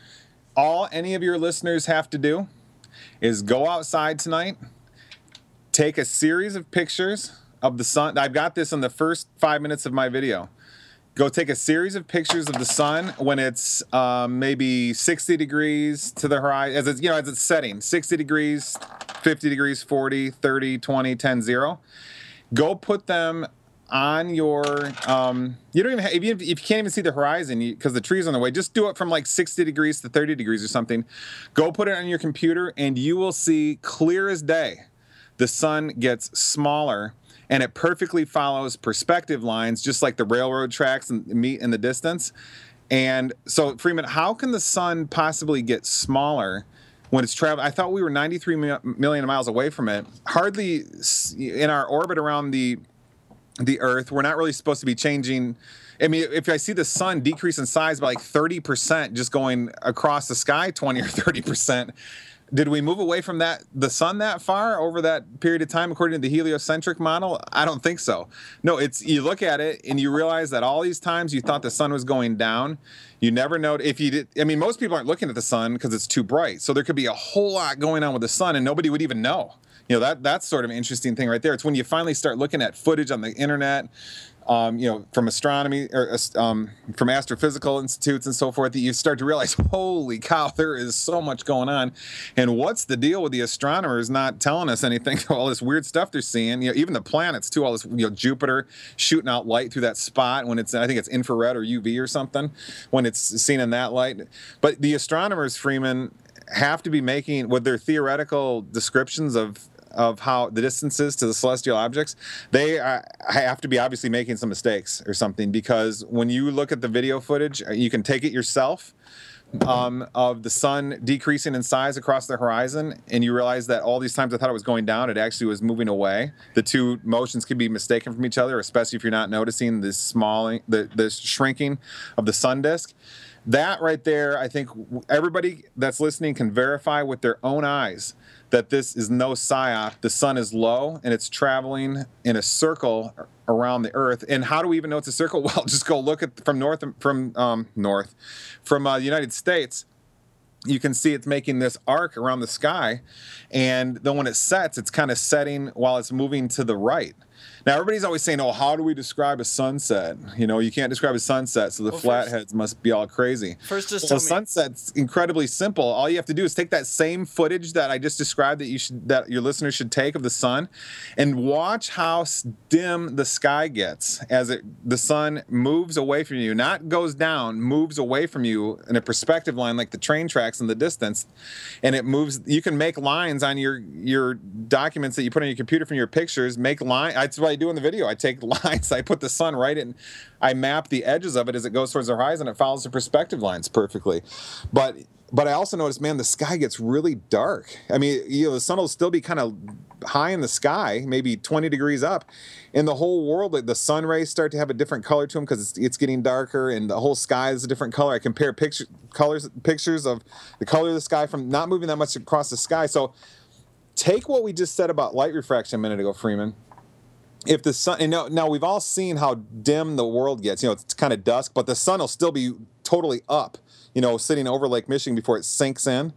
All any of your listeners have to do is go outside tonight, take a series of pictures of the sun. I've got this in the first five minutes of my video. Go take a series of pictures of the sun when it's um, maybe sixty degrees to the horizon, as it's, you know, as it's setting, sixty degrees, fifty degrees, forty, thirty, twenty, ten, zero. Go put them on your, um, you don't even have, if you, if you can't even see the horizon because the trees are in the way, just do it from like sixty degrees to thirty degrees or something. Go put it on your computer and you will see clear as day the sun gets smaller, and it perfectly follows perspective lines, just like the railroad tracks and meet in the distance. And so, Freeman, how can the sun possibly get smaller when it's traveling? I thought we were ninety-three million miles away from it. Hardly in our orbit around the the Earth, we're not really supposed to be changing. I mean, if I see the sun decrease in size by like thirty percent just going across the sky, twenty or thirty percent, did we move away from that the sun that far over that period of time according to the heliocentric model? I don't think so. No, it's you look at it and you realize that all these times you thought the sun was going down, you never know if you did. I mean, most people aren't looking at the sun because it's too bright. So there could be a whole lot going on with the sun and nobody would even know. You know, that that's sort of an interesting thing right there. It's when you finally start looking at footage on the internet, um, you know, from astronomy or um, from astrophysical institutes and so forth, that you start to realize, holy cow, there is so much going on. And what's the deal with the astronomers not telling us anything? All this weird stuff they're seeing, you know, even the planets too, all this, you know, Jupiter shooting out light through that spot when it's, I think it's infrared or U V or something, when it's seen in that light. But the astronomers, Freeman, have to be making, with their theoretical descriptions of of how the distances to the celestial objects, they uh, have to be obviously making some mistakes or something, because when you look at the video footage, you can take it yourself um, of the sun decreasing in size across the horizon, and you realize that all these times I thought it was going down, it actually was moving away. The two motions could be mistaken from each other, especially if you're not noticing the small, the, the shrinking of the sun disk. That right there, I think everybody that's listening can verify with their own eyes that this is no psyop. The sun is low and it's traveling in a circle around the Earth. And how do we even know it's a circle? Well, just go look at from north from um, north from uh, the United States. You can see it's making this arc around the sky, and then when it sets, it's kind of setting while it's moving to the right. Now, everybody's always saying, oh, how do we describe a sunset? You know, you can't describe a sunset, so the well, flatheads must be all crazy. First, just well, tell a me. sunset's incredibly simple. All you have to do is take that same footage that I just described that you should, that your listeners should take of the sun, and watch how dim the sky gets as it the sun moves away from you. Not goes down, moves away from you in a perspective line like the train tracks in the distance, and it moves. You can make lines on your your documents that you put on your computer from your pictures. Make lines. That's what I do in the video. I take lines, I put the sun right in, I map the edges of it as it goes towards the horizon. It follows the perspective lines perfectly. But but I also noticed, man, the sky gets really dark. I mean, you know, the sun will still be kind of high in the sky, maybe twenty degrees up. In the whole world, the sun rays start to have a different color to them because it's, it's getting darker, and the whole sky is a different color. I compare picture, colors, pictures of the color of the sky from not moving that much across the sky. So take what we just said about light refraction a minute ago, Freeman. If the sun, and now, now we've all seen how dim the world gets. You know, it's kind of dusk, but the sun will still be totally up, you know, sitting over Lake Michigan before it sinks in.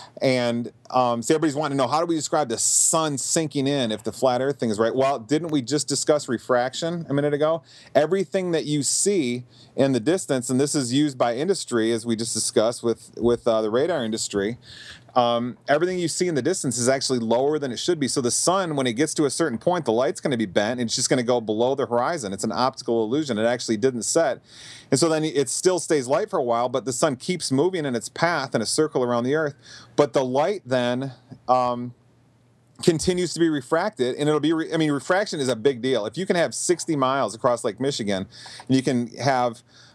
And um, so everybody's wanting to know, how do we describe the sun sinking in if the flat earth thing is right? Well, didn't we just discuss refraction a minute ago? Everything that you see in the distance, and this is used by industry, as we just discussed with, with uh, the radar industry, Um, everything you see in the distance is actually lower than it should be. So the sun, when it gets to a certain point, the light's going to be bent, and it's just going to go below the horizon. It's an optical illusion. It actually didn't set. And so then it still stays light for a while, but the sun keeps moving in its path in a circle around the Earth. But the light then um, continues to be refracted, and it'll be, re- I mean, refraction is a big deal. If you can have sixty miles across Lake Michigan, and you can have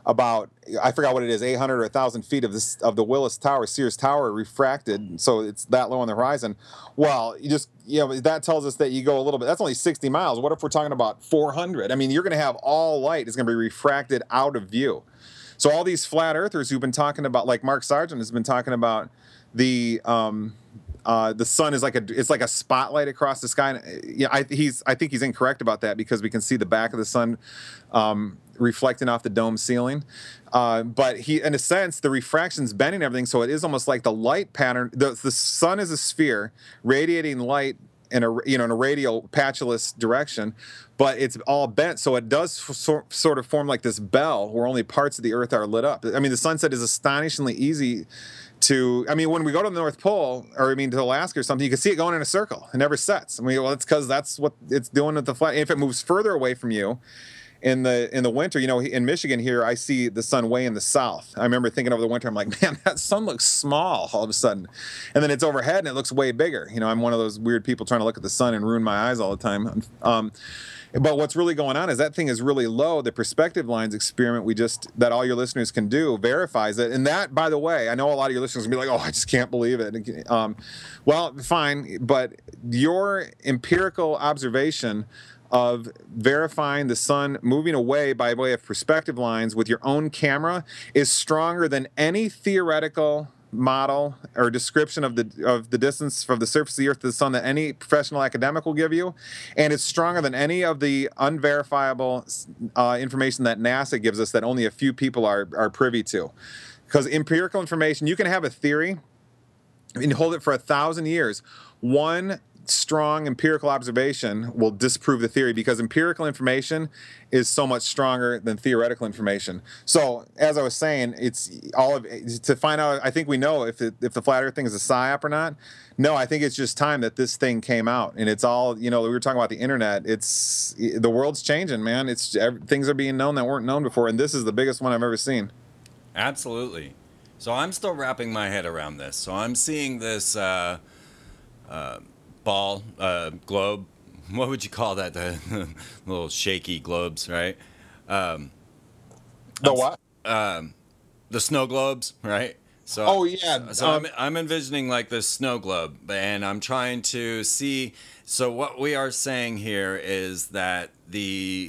about, I forgot what it is, eight hundred or one thousand feet of this of the Willis Tower, Sears Tower, refracted, so it's that low on the horizon. Well, you just, you know, that tells us that you go a little bit, that's only sixty miles. What if we're talking about four hundred? I mean, you're going to have all light is going to be refracted out of view. So all these flat earthers who've been talking about, like Mark Sargent has been talking about the um, uh, the sun is like a it's like a spotlight across the sky. And, yeah, I, he's I think he's incorrect about that because we can see the back of the sun um, reflecting off the dome ceiling. Uh, but he, in a sense, the refraction's bending everything, so it is almost like the light pattern. The, the sun is a sphere radiating light in a you know in a radial patulous direction, but it's all bent, so it does so, sort of form like this bell where only parts of the Earth are lit up. I mean, the sunset is astonishingly easy to. I mean, when we go to the North Pole, or I mean to Alaska or something, you can see it going in a circle. It never sets. I mean, well, it's because that's what it's doing at the flat. If it moves further away from you, in the in the winter, you know, in Michigan here, I see the sun way in the south. I remember thinking over the winter, I'm like, man, that sun looks small all of a sudden. And then it's overhead and it looks way bigger. You know, I'm one of those weird people trying to look at the sun and ruin my eyes all the time. Um, but what's really going on is that thing is really low. The perspective lines experiment we just, that all your listeners can do, verifies it. And that, by the way, I know a lot of your listeners will be like, oh, I just can't believe it. Um, well, fine. But your empirical observation of verifying the sun moving away by way of perspective lines with your own camera is stronger than any theoretical model or description of the of the distance from the surface of the Earth to the sun that any professional academic will give you, and it's stronger than any of the unverifiable uh, information that NASA gives us that only a few people are are privy to. Because empirical information, you can have a theory and hold it for a thousand years. One strong empirical observation will disprove the theory because empirical information is so much stronger than theoretical information. So, as I was saying, it's all of to find out. I think we know if it, if the flat Earth thing is a psyop or not. No, I think it's just time that this thing came out, and it's all, you know. We were talking about the internet. It's the world's changing, man. It's things are being known that weren't known before, and this is the biggest one I've ever seen. Absolutely. So I'm still wrapping my head around this. So I'm seeing this. Uh, uh, ball, uh, globe, what would you call that? The little shaky globes, right? Um, the what? Um, the snow globes, right? So, oh yeah. So um, I'm, I'm envisioning like this snow globe, and I'm trying to see. So what we are saying here is that the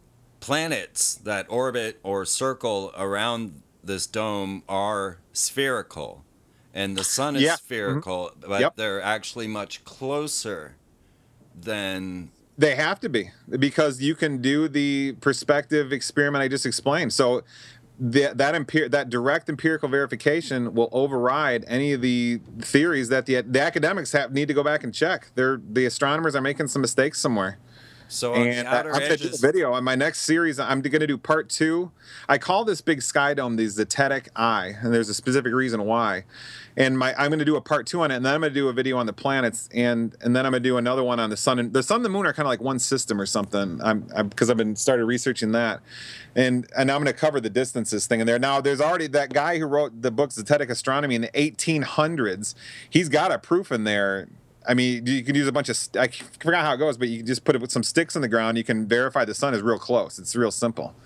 planets that orbit or circle around this dome are spherical. And the sun is yeah. spherical, mm-hmm. but yep. they're actually much closer than... They have to be, because you can do the perspective experiment I just explained. So the, that empir- that direct empirical verification will override any of the theories that the, the academics have need to go back and check. They're, the astronomers are making some mistakes somewhere. So on and the outer I'm going to do a video on my next series. I'm going to do part two. I call this big sky dome the Zetetic Eye, and there's a specific reason why. And my I'm going to do a part two on it, and then I'm going to do a video on the planets, and and then I'm going to do another one on the sun. And the sun and the moon are kind of like one system or something. I'm because I've been started researching that, and and I'm going to cover the distances thing in there. Now there's already that guy who wrote the book Zetetic Astronomy in the eighteen hundreds. He's got a proof in there. I mean, you can use a bunch of, I forgot how it goes, but you can just put it with some sticks in the ground. You can verify the sun is real close. It's real simple.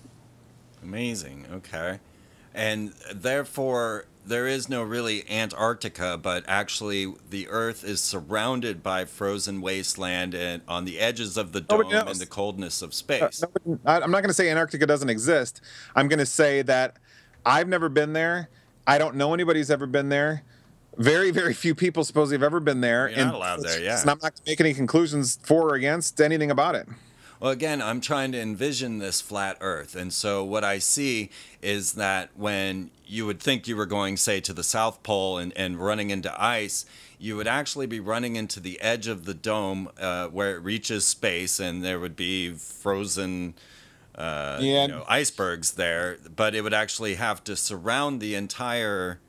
Amazing. Okay. And therefore, there is no really Antarctica, but actually the Earth is surrounded by frozen wasteland and on the edges of the dome and the coldness of space. Uh, I'm not going to say Antarctica doesn't exist. I'm going to say that I've never been there. I don't know anybody who's ever been there. Very, very few people supposedly have ever been there. You're and not allowed there, yeah. And I'm not going to make any conclusions for or against anything about it. Well, again, I'm trying to envision this flat Earth. And so what I see is that when you would think you were going, say, to the South Pole and, and running into ice, you would actually be running into the edge of the dome uh, where it reaches space, and there would be frozen uh, yeah. you know, icebergs there. But it would actually have to surround the entire...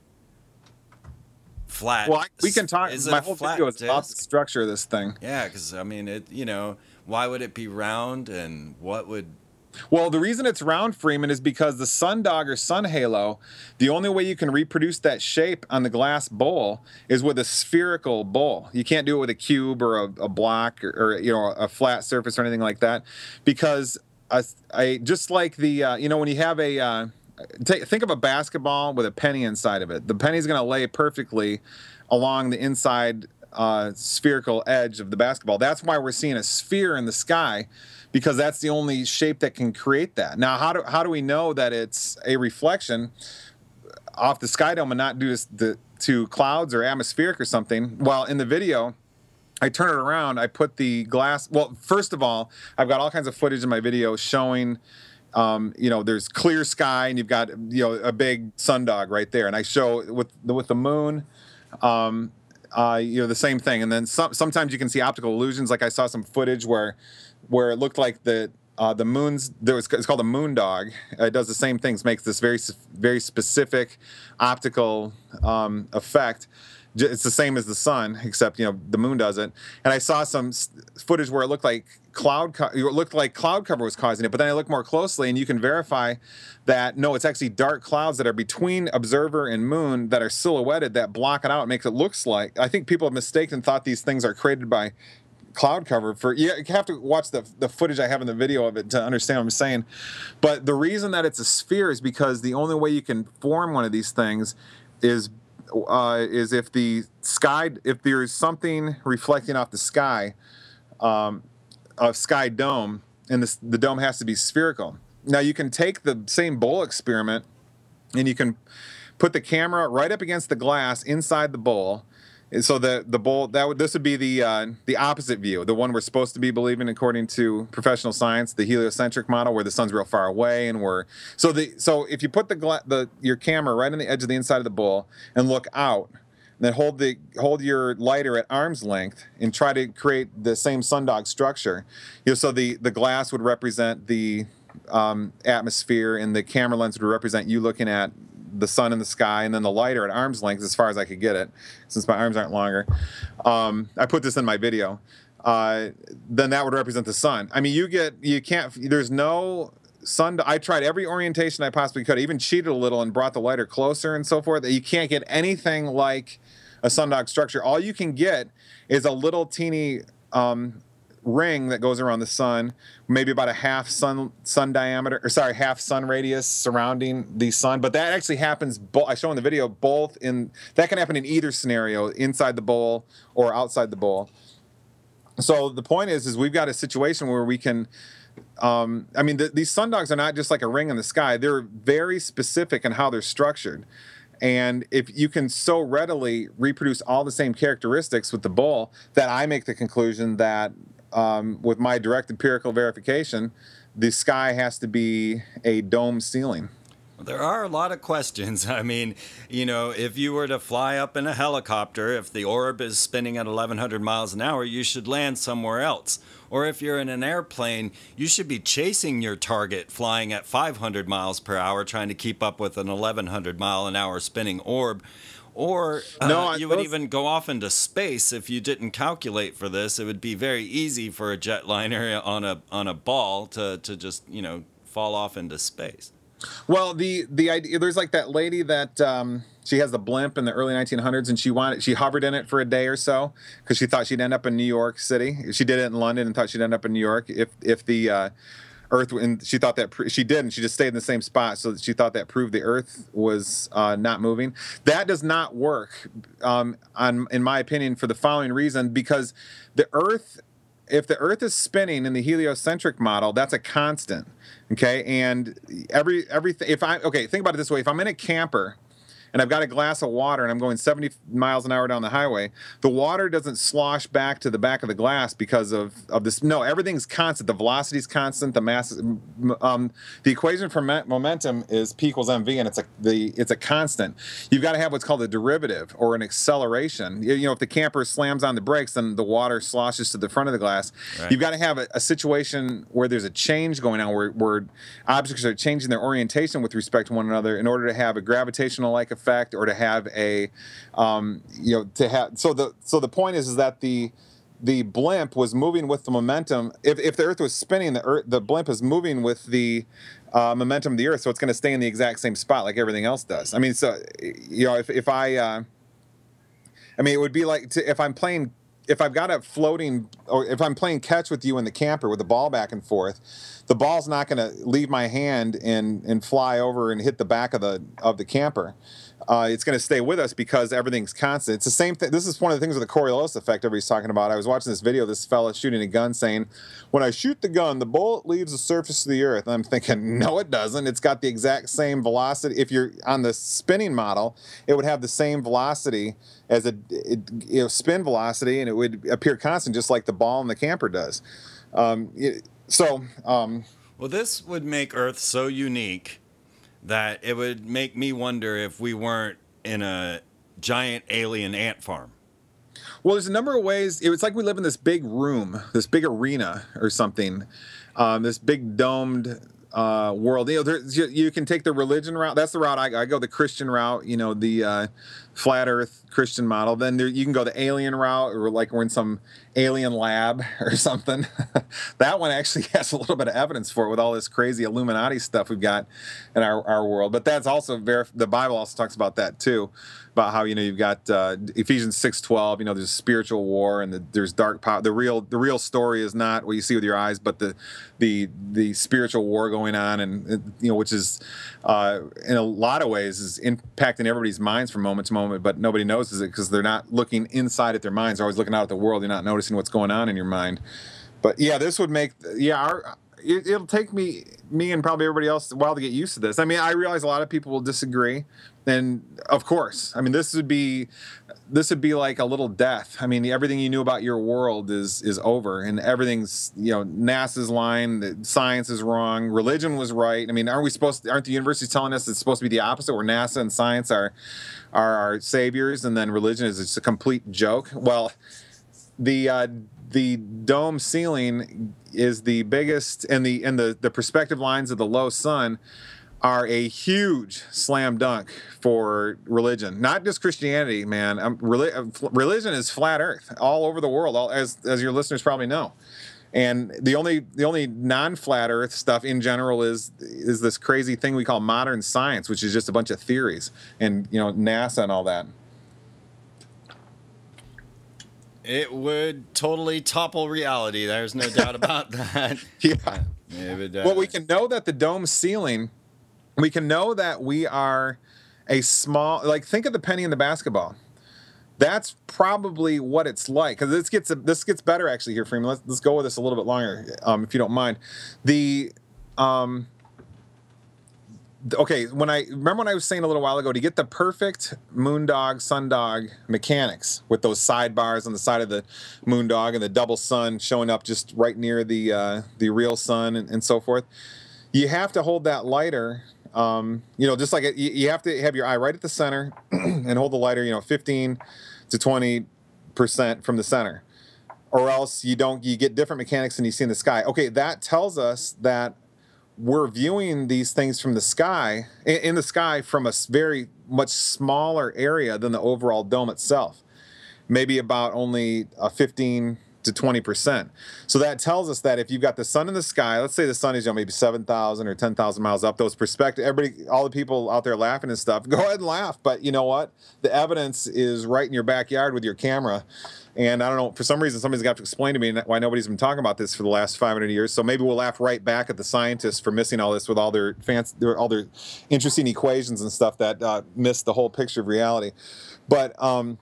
flat. Well, I, we can talk. Is my whole video is about the structure of this thing. Yeah, because I mean, it. You know, why would it be round, and what would? Well, the reason it's round, Freeman, is because the sundog or sun halo. The only way you can reproduce that shape on the glass bowl is with a spherical bowl. You can't do it with a cube or a, a block or, or you know a flat surface or anything like that, because a, a just like the uh, you know when you have a uh, take, think of a basketball with a penny inside of it. The penny's going to lay perfectly along the inside uh, spherical edge of the basketball. That's why we're seeing a sphere in the sky, because that's the only shape that can create that. Now, how do how do we know that it's a reflection off the sky dome and not due to, the, to clouds or atmospheric or something? Well, in the video, I turn it around, I put the glass, well, first of all, I've got all kinds of footage in my video showing, um, you know, there's clear sky and you've got, you know, a big sundog right there. And I show with the, with the moon, um, uh, you know, the same thing. And then some, sometimes you can see optical illusions. Like I saw some footage where, where it looked like the, uh, the moon's, there was, it's called a moon dog. It does the same things, makes this very, very specific optical um, effect. It's the same as the sun, except, you know, the moon does it. And I saw some footage where it looked like cloud, co- it looked like cloud cover was causing it. But then I looked more closely, and you can verify that no, it's actually dark clouds that are between observer and moon that are silhouetted that block it out. It makes it looks like. I think people have mistaken and thought these things are created by cloud cover. For you have to watch the the footage I have in the video of it to understand what I'm saying. But the reason that it's a sphere is because the only way you can form one of these things is. Uh, is if the sky, if there is something reflecting off the sky, um, a sky dome, and the, the dome has to be spherical. Now you can take the same bowl experiment, and you can put the camera right up against the glass inside the bowl. So the the bowl that would this would be the uh, the opposite view, the one we're supposed to be believing according to professional science, the heliocentric model, where the sun's real far away and we're so the so if you put the gla- the your camera right on the edge of the inside of the bowl and look out, and then hold the hold your lighter at arm's length and try to create the same sundog structure, you know, so the the glass would represent the um, atmosphere and the camera lens would represent you looking at the sun in the sky, and then the lighter at arm's length as far as I could get it, since my arms aren't longer. Um, I put this in my video. Uh, then that would represent the sun. I mean, you get, you can't, there's no sun. I tried every orientation I possibly could. I even cheated a little and brought the lighter closer and so forth. You can't get anything like a sundog structure. All you can get is a little teeny um, ring that goes around the sun, maybe about a half sun sun diameter, or sorry, half sun radius surrounding the sun. But that actually happens, bo- I show in the video, both in, that can happen in either scenario, inside the bowl or outside the bowl. So the point is, is we've got a situation where we can, um, I mean, th- these sundogs are not just like a ring in the sky. They're very specific in how they're structured. And if you can so readily reproduce all the same characteristics with the bowl, that I make the conclusion that Um, with my direct empirical verification, the sky has to be a dome ceiling. Well, there are a lot of questions. I mean, you know, if you were to fly up in a helicopter, if the orb is spinning at eleven hundred miles an hour, you should land somewhere else. Or if you're in an airplane, you should be chasing your target flying at five hundred miles per hour, trying to keep up with an eleven hundred mile an hour spinning orb. Or uh, no, you would even go off into space if you didn't calculate for this. It would be very easy for a jetliner on a on a ball to, to just, you know, fall off into space. Well, the the idea, there's like that lady that um, she has the blimp in the early nineteen hundreds, and she wanted she hovered in it for a day or so because she thought she'd end up in New York City. She did it in London and thought she'd end up in New York if if the uh, Earth, and she thought that pre- she did, and she just stayed in the same spot, so she thought that proved the Earth was uh, not moving. That does not work, um, on, in my opinion, for the following reason: because the Earth, if the Earth is spinning in the heliocentric model, that's a constant, okay? And every everything, if I okay, think about it this way: if I'm in a camper and I've got a glass of water and I'm going seventy miles an hour down the highway, the water doesn't slosh back to the back of the glass because of, of this. No, everything's constant. The velocity is constant. The mass, um, the equation for momentum is P equals mv, and it's a the it's a constant. You've got to have what's called a derivative or an acceleration. You, you know, if the camper slams on the brakes, then the water sloshes to the front of the glass. Right. You've got to have a, a situation where there's a change going on, where, where objects are changing their orientation with respect to one another in order to have a gravitational-like effect. Effect, or to have a, um, you know, to have. So the so the point is, is that the the blimp was moving with the momentum. If if the Earth was spinning, the Earth, the blimp is moving with the uh, momentum of the Earth, so it's going to stay in the exact same spot like everything else does. I mean, so you know, if if I, uh, I mean, it would be like to, if I'm playing if I've got a floating, or if I'm playing catch with you in the camper with the ball back and forth, the ball's not going to leave my hand and and fly over and hit the back of the of the camper. Uh, it's going to stay with us because everything's constant. It's the same thing. This is one of the things with the Coriolis effect everybody's talking about. I was watching this video of this fella shooting a gun saying, when I shoot the gun, the bullet leaves the surface of the earth. And I'm thinking, no, it doesn't. It's got the exact same velocity. If you're on the spinning model, it would have the same velocity as a it, you know, spin velocity, and it would appear constant just like the ball in the camper does. Um, it, so, um, well, this would make Earth so unique that it would make me wonder if we weren't in a giant alien ant farm. Well, there's a number of ways. It was like we live in this big room, this big arena or something, um, this big domed uh, world. You know, there, you, you can take the religion route. That's the route I, I go, the Christian route, you know, the uh, flat earth Christian model. Then there, you can go the alien route, or like we're in some alien lab or something. That one actually has a little bit of evidence for it with all this crazy Illuminati stuff we've got in our, our world. But that's also very, the Bible also talks about that too, about how, you know, you've got uh, Ephesians six twelve, you know, there's spiritual war and the, there's dark power. The real the real story is not what you see with your eyes, but the the the spiritual war going on, and, you know, which is uh, in a lot of ways is impacting everybody's minds from moment to moment, but nobody notices it because they're not looking inside at their minds. They're always looking out at the world. You're not noticing what's going on in your mind. But yeah, this would make, yeah, our, it, it'll take me, me and probably everybody else a while to get used to this. I mean, I realize a lot of people will disagree, and of course, I mean, this would be, this would be like a little death. I mean, everything you knew about your world is is over, and everything's, you know, NASA's lying, the science is wrong, religion was right. I mean, aren't we supposed to, aren't the universities telling us it's supposed to be the opposite, where NASA and science are are our saviors, and then religion is just a complete joke? Well, the uh, the dome ceiling is the biggest, and the and the the perspective lines of the low sun are a huge slam dunk for religion. Not just Christianity, man. Um, religion is flat Earth all over the world, all, as as your listeners probably know. And the only the only non-flat Earth stuff in general is is this crazy thing we call modern science, which is just a bunch of theories, and, you know, NASA and all that. It would totally topple reality. There's no doubt about that. Yeah. Yeah, but, uh, Well, we can know that the dome ceiling, we can know that we are a small, like, think of the penny in the basketball. That's probably what it's like. Because this gets this gets better actually here, Freeman. Let's let's go with this a little bit longer, um, if you don't mind. The um, okay, when I remember when I was saying a little while ago, to get the perfect moondog sundog mechanics with those sidebars on the side of the moondog and the double sun showing up just right near the uh, the real sun and, and so forth, you have to hold that lighter. Um, you know, just like it, you, you have to have your eye right at the center and hold the lighter, you know, fifteen to twenty percent from the center, or else you don't, you get different mechanics than you see in the sky. Okay, that tells us that we're viewing these things from the sky, in, in the sky from a very much smaller area than the overall dome itself. Maybe about only a fifteen to twenty percent. So that tells us that if you've got the sun in the sky, let's say the sun is, you know, maybe seven thousand or ten thousand miles up, those perspective, everybody, all the people out there laughing and stuff, go ahead and laugh. But you know what? The evidence is right in your backyard with your camera. And I don't know, for some reason, somebody's got to explain to me why nobody's been talking about this for the last five hundred years. So maybe we'll laugh right back at the scientists for missing all this with all their fancy, all their interesting equations and stuff that uh, missed the whole picture of reality. But, um,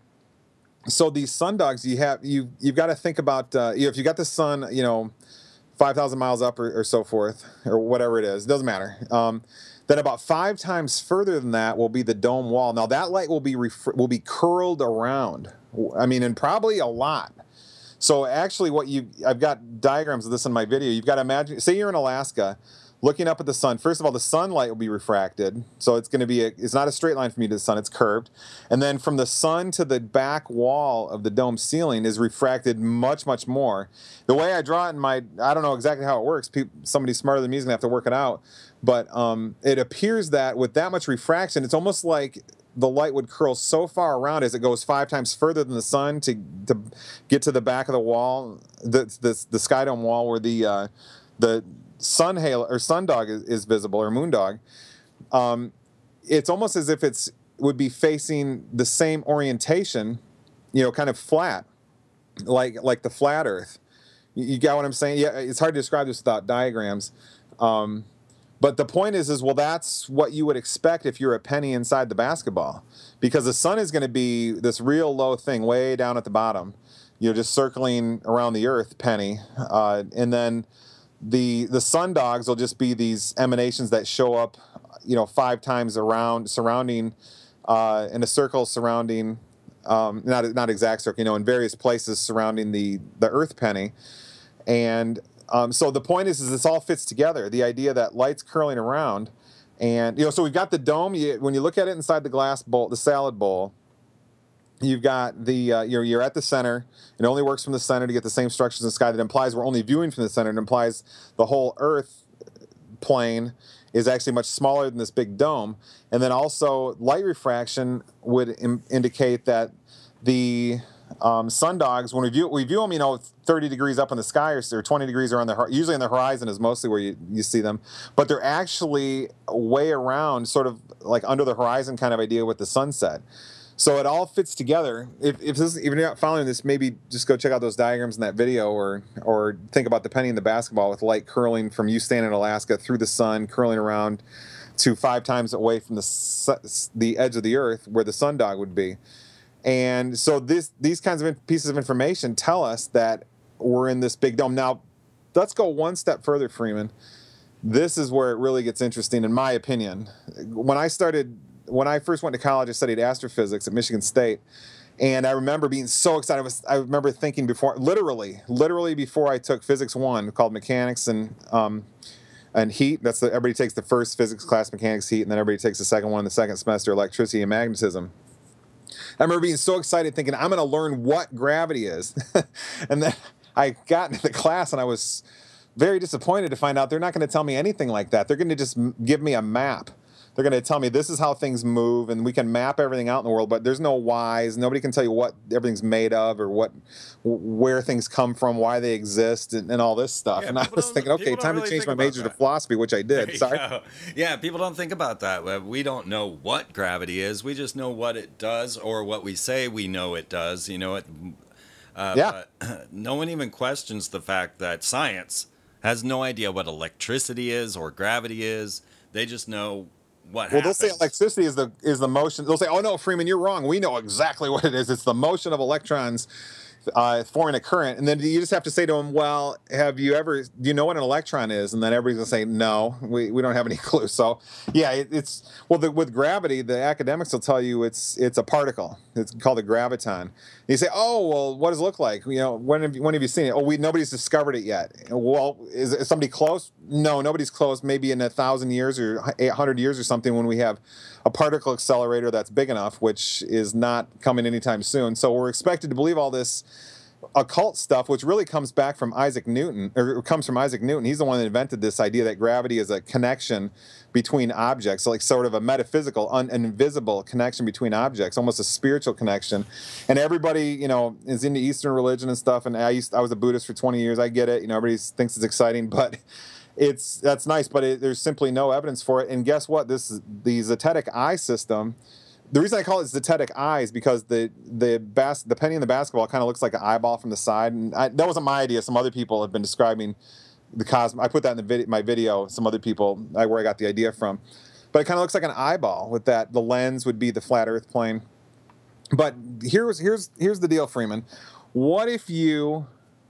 so these sundogs, you have you you've got to think about uh, you know, if you got the sun, you know, five thousand miles up or, or so forth, or whatever it is, it doesn't matter. Um, then about five times further than that will be the dome wall. Now that light will be ref- will be curled around. I mean, and probably a lot. So actually, what you I've got diagrams of this in my video. You've got to imagine. Say you're in Alaska, looking up at the sun. First of all, the sunlight will be refracted, so it's going to be a, it's not a straight line from you to the sun, it's curved. And then from the sun to the back wall of the dome ceiling is refracted much, much more. The way I draw it in my, I don't know exactly how it works. People, somebody smarter than me is going to have to work it out. But um, it appears that with that much refraction, it's almost like the light would curl so far around as it goes five times further than the sun to to get to the back of the wall, the the, the sky dome wall where the uh, the sun halo or sundog is, is visible, or moondog. Um, it's almost as if it's would be facing the same orientation, you know, kind of flat. like like the flat Earth. You, you got what I'm saying? Yeah, it's hard to describe this without diagrams. Um, but the point is, is well, that's what you would expect if you're a penny inside the basketball, because the sun is going to be this real low thing way down at the bottom, you know, just circling around the Earth, penny, uh, and then the the sun dogs will just be these emanations that show up, you know, five times around, surrounding, uh, in a circle surrounding, um, not not exact circle, you know, in various places surrounding the the Earth penny, and um, so the point is, is this all fits together. The idea that light's curling around, and you know, so we've got the dome. You, when you look at it inside the glass bowl, the salad bowl, you've got the uh, you're you're at the center. It only works from the center to get the same structures in the sky. That implies we're only viewing from the center. It implies the whole Earth plane is actually much smaller than this big dome. And then also light refraction would im- indicate that the um, sundogs, when we view we view them, you know, thirty degrees up in the sky or, or twenty degrees around the usually on the horizon is mostly where you, you see them, but they're actually way around, sort of like under the horizon kind of idea with the sunset. So it all fits together. If, if, this, if you're not following this, maybe just go check out those diagrams in that video, or or think about the penny in the basketball with light curling from you standing in Alaska through the sun, curling around to five times away from the su- the edge of the Earth where the sundog would be. And so this these kinds of pieces of information tell us that we're in this big dome. Now, let's go one step further, Freeman. This is where it really gets interesting, in my opinion. When I started... When I first went to college, I studied astrophysics at Michigan State, and I remember being so excited. I, was, I remember thinking before, literally, literally before I took Physics One, called Mechanics and um, and Heat. That's the, everybody takes the first physics class, Mechanics, Heat, and then everybody takes the second one, the second semester, Electricity and Magnetism. I remember being so excited, thinking I'm going to learn what gravity is, and then I got into the class, and I was very disappointed to find out they're not going to tell me anything like that. They're going to just give me a map. They're going to tell me this is how things move, and we can map everything out in the world, but there's no whys. Nobody can tell you what everything's made of, or what, where things come from, why they exist, and, and all this stuff. Yeah, and I was thinking, okay, time really to change my major that. to philosophy, which I did. Sorry. Go. Yeah, people don't think about that. We don't know what gravity is. We just know what it does, or what we say we know it does. You know it. Uh, yeah. But no one even questions the fact that science has no idea what electricity is or gravity is. They just know. What well, happens. They'll say electricity is the is the motion. They'll say, "Oh no, Freeman, you're wrong. We know exactly what it is. It's the motion of electrons uh, forming a current." And then you just have to say to them, "Well, have you ever? Do you know what an electron is?" And then everybody's gonna say, "No, we, we don't have any clue." So, yeah, it, it's well the, with gravity, the academics will tell you it's it's a particle. It's called a graviton. And you say, "Oh, well, what does it look like? You know, when have you, when have you seen it?" "Oh, we nobody's discovered it yet." "Well, is, is somebody close?" "No, nobody's close. Maybe in a thousand years or eight hundred years or something, when we have a particle accelerator that's big enough," which is not coming anytime soon. So we're expected to believe all this occult stuff, which really comes back from Isaac Newton, or comes from Isaac Newton. He's the one that invented this idea that gravity is a connection between objects, like sort of a metaphysical, un- invisible connection between objects, almost a spiritual connection. And everybody, you know, is into Eastern religion and stuff. And I used, I was a Buddhist for twenty years. I get it. You know, everybody thinks it's exciting, but it's that's nice. But it, there's simply no evidence for it. And guess what? This is the Zetetic eye system. The reason I call it Zetetic eye is because the the bas- the penny in the basketball kind of looks like an eyeball from the side. And I, that wasn't my idea. Some other people have been describing the cosmos. I put that in the vid- my video. Some other people, I, where I got the idea from. But it kind of looks like an eyeball with that. The lens would be the flat Earth plane. But here's here's here's the deal, Freeman. What if you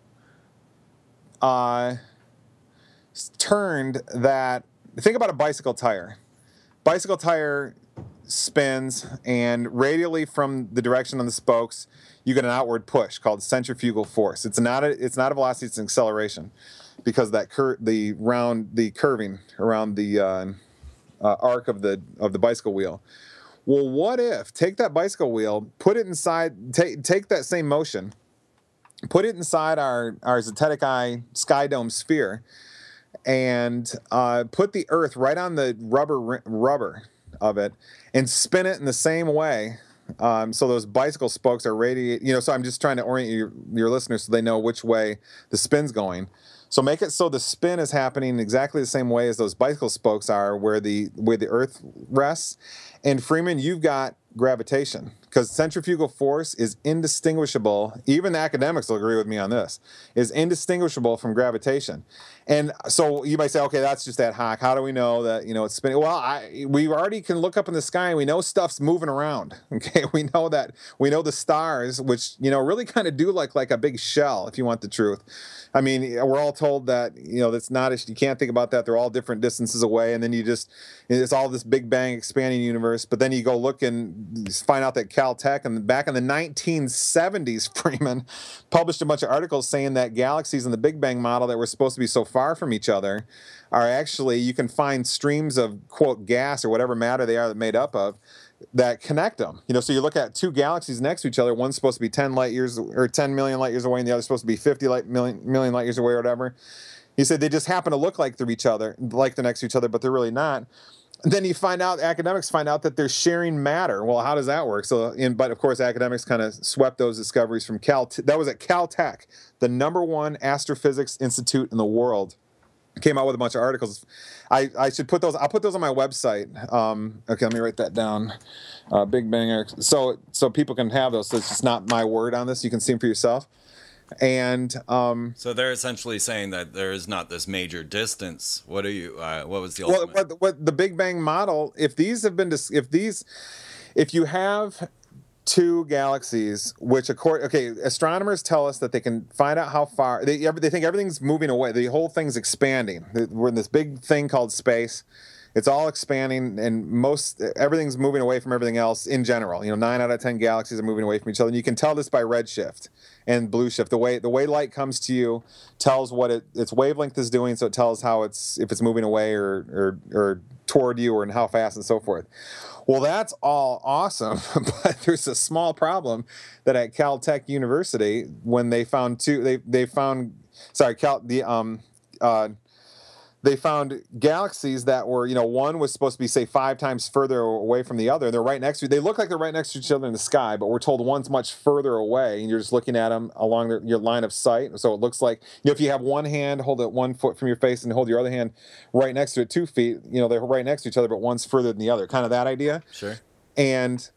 uh, turned that? Think about a bicycle tire. Bicycle tire spins, and radially from the direction on the spokes, you get an outward push called centrifugal force. It's not a, it's not a velocity, it's an acceleration, because that cur- the round the curving around the uh, uh, arc of the of the bicycle wheel. Well, what if take that bicycle wheel, put it inside, take take that same motion, put it inside our our Zetetic eye sky dome sphere, and uh, put the Earth right on the rubber rubber of it, and spin it in the same way, um, so those bicycle spokes are radiate. You know, so I'm just trying to orient your, your listeners so they know which way the spin's going. So make it so the spin is happening exactly the same way as those bicycle spokes are, where the where the Earth rests. And Freeman, you've got gravitation, because centrifugal force is indistinguishable. Even the academics will agree with me on this. Is indistinguishable from gravitation. And so you might say, okay, that's just ad hoc. How do we know that, you know, it's spinning? Well, I, we already can look up in the sky and we know stuff's moving around. Okay, we know that. We know the stars, which, you know, really kind of do like like a big shell, if you want the truth. I mean, we're all told that, you know, that's not, you can't think about that. They're all different distances away. And then you just, it's all this Big Bang expanding universe. But then you go look and find out that Caltech, and back in the nineteen seventies, Freeman published a bunch of articles saying that galaxies in the Big Bang model that were supposed to be so far from each other are actually, you can find streams of, quote, gas or whatever matter they are that made up of, that connect them. You know, so you look at two galaxies next to each other. One's supposed to be ten light years or ten million light years away, and the other's supposed to be fifty light million, million light years away or whatever. He said they just happen to look like they're each other, like they're next to each other, but they're really not. And then you find out, academics find out that they're sharing matter. Well, how does that work? So, in, but of course, academics kind of swept those discoveries from Cal. That was at Caltech, the number one astrophysics institute in the world. Came out with a bunch of articles. I, I should put those. I'll put those on my website. Um, okay, let me write that down. Uh, Big Bang. So so people can have those. So it's just not my word on this. You can see them for yourself. And um, so they're essentially saying that there is not this major distance. What are you? Uh, what was the well, ultimate? what, what the Big Bang model? If these have been, dis- if these, if you have two galaxies, which according, okay, astronomers tell us that they can find out how far they they think everything's moving away. The whole thing's expanding. We're in this big thing called space. It's all expanding, and most everything's moving away from everything else in general. You know, nine out of ten galaxies are moving away from each other, and you can tell this by redshift and blue shift. The way the way light comes to you tells what it, its wavelength is doing, so it tells how it's if it's moving away or or, or toward you, or and how fast and so forth. Well, that's all awesome, but there's a small problem that at Caltech University, when they found two, they they found sorry, Cal the um uh. They found galaxies that were, you know, one was supposed to be, say, five times further away from the other. They're right next to, they look like they're right next to each other in the sky, but we're told one's much further away, and you're just looking at them along the, your line of sight. So it looks like, you know, if you have one hand, hold it one foot from your face, and hold your other hand right next to it, two feet, you know, they're right next to each other, but one's further than the other. Kind of that idea. Sure. And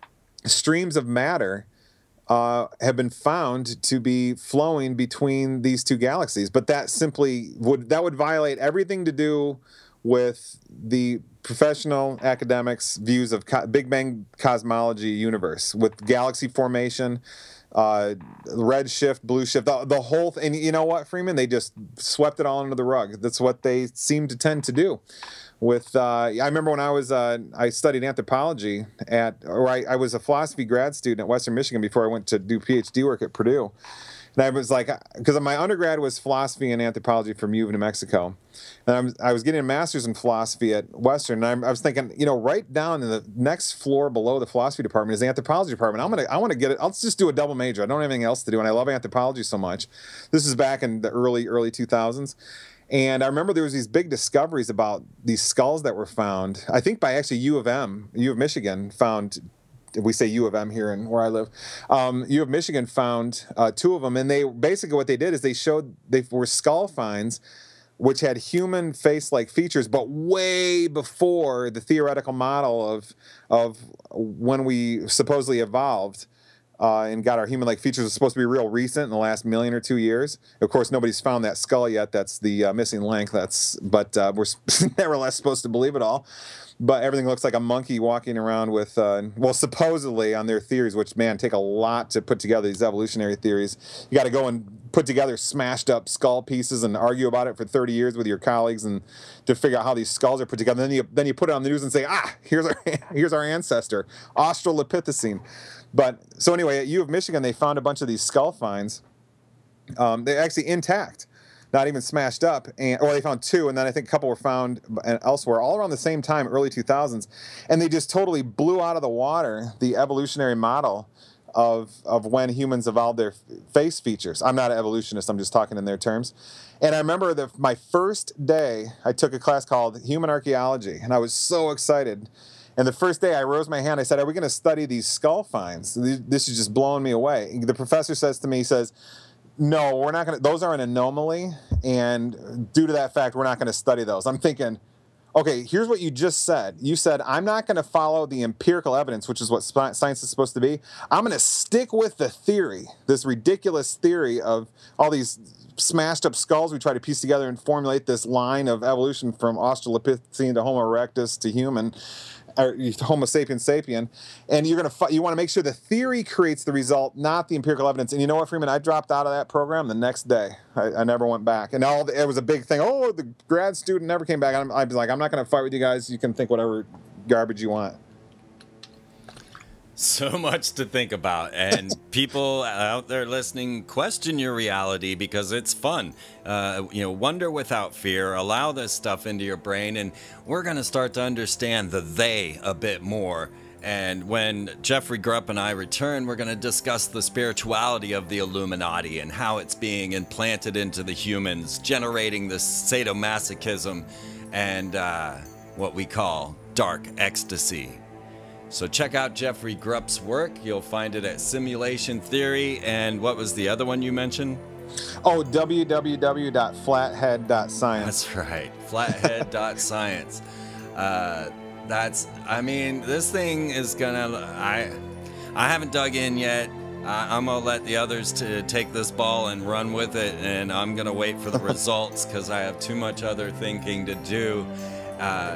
streams of matter Uh, have been found to be flowing between these two galaxies, but that simply would that would violate everything to do with the professional academics' views of co- Big Bang cosmology universe, with galaxy formation, uh, red shift, blue shift, the, the whole thing. And you know what, Freeman? They just swept it all under the rug. That's what they seem to tend to do. With uh, I remember when I was uh, I studied anthropology at, or I, I was a philosophy grad student at Western Michigan before I went to do PhD work at Purdue, and I was like, because my undergrad was philosophy and anthropology from U of New Mexico, and I was, I was getting a master's in philosophy at Western, and I, I was thinking, you know, right down in the next floor below the philosophy department is the anthropology department. I'm gonna I want to get it. I'll just do a double major. I don't have anything else to do, and I love anthropology so much. This is back in the early early two thousands. And I remember there was these big discoveries about these skulls that were found, I think by actually U of M, U of Michigan found, we say U of M here in where I live, um, U of Michigan found uh, two of them. And they basically what they did is they showed, they were skull finds which had human face-like features, but way before the theoretical model of, of when we supposedly evolved. Uh, and got our human-like features are supposed to be real recent in the last million or two years. Of course, nobody's found that skull yet. That's the uh, missing link. That's, but uh, we're nevertheless supposed to believe it all. But everything looks like a monkey walking around with, uh, well, supposedly on their theories, which, man, take a lot to put together these evolutionary theories. You got to go and put together smashed up skull pieces and argue about it for thirty years with your colleagues and to figure out how these skulls are put together. And then you then you put it on the news and say, ah, here's our here's our ancestor, Australopithecine. But so anyway, at U of Michigan, they found a bunch of these skull finds. Um, they're actually intact, not even smashed up, and or they found two, and then I think a couple were found elsewhere, all around the same time, early two thousands, and they just totally blew out of the water the evolutionary model of of when humans evolved their face features. I'm not an evolutionist; I'm just talking in their terms. And I remember that my first day, I took a class called Human Archaeology, and I was so excited. And the first day I rose my hand, I said, are we going to study these skull finds? This is just blowing me away. The professor says to me, he says, no, we're not going to, those are an anomaly. And due to that fact, we're not going to study those. I'm thinking, Okay, here's what you just said. You said, I'm not going to follow the empirical evidence, which is what sci- science is supposed to be. I'm going to stick with the theory, this ridiculous theory of all these smashed up skulls we try to piece together and formulate this line of evolution from Australopithecine to Homo erectus to human, or Homo sapiens sapien. And you're going to you want to make sure the theory creates the result, not the empirical evidence. And you know what, Freeman? I dropped out of that program the next day. I, I never went back. And all the, it was a big thing. Oh, the grad student never came back. I'm, I was like, I'm not going to fight with you guys. You can think whatever garbage you want. So much to think about, and people out there listening, question your reality because it's fun. Uh, you know, wonder without fear, allow this stuff into your brain, and we're going to start to understand the they a bit more. And when Jeffrey Grupp and I return, we're going to discuss the spirituality of the Illuminati and how it's being implanted into the humans, generating this sadomasochism and uh, what we call dark ecstasy. So check out Jeffrey Grupp's work. You'll find it at Simulation Theory. And what was the other one you mentioned? Oh, w w w dot flathead dot science. That's right, flathead dot science. Uh, that's, I mean, this thing is gonna, I, I haven't dug in yet. I, I'm gonna let the others to take this ball and run with it, and I'm gonna wait for the results because I have too much other thinking to do. Uh,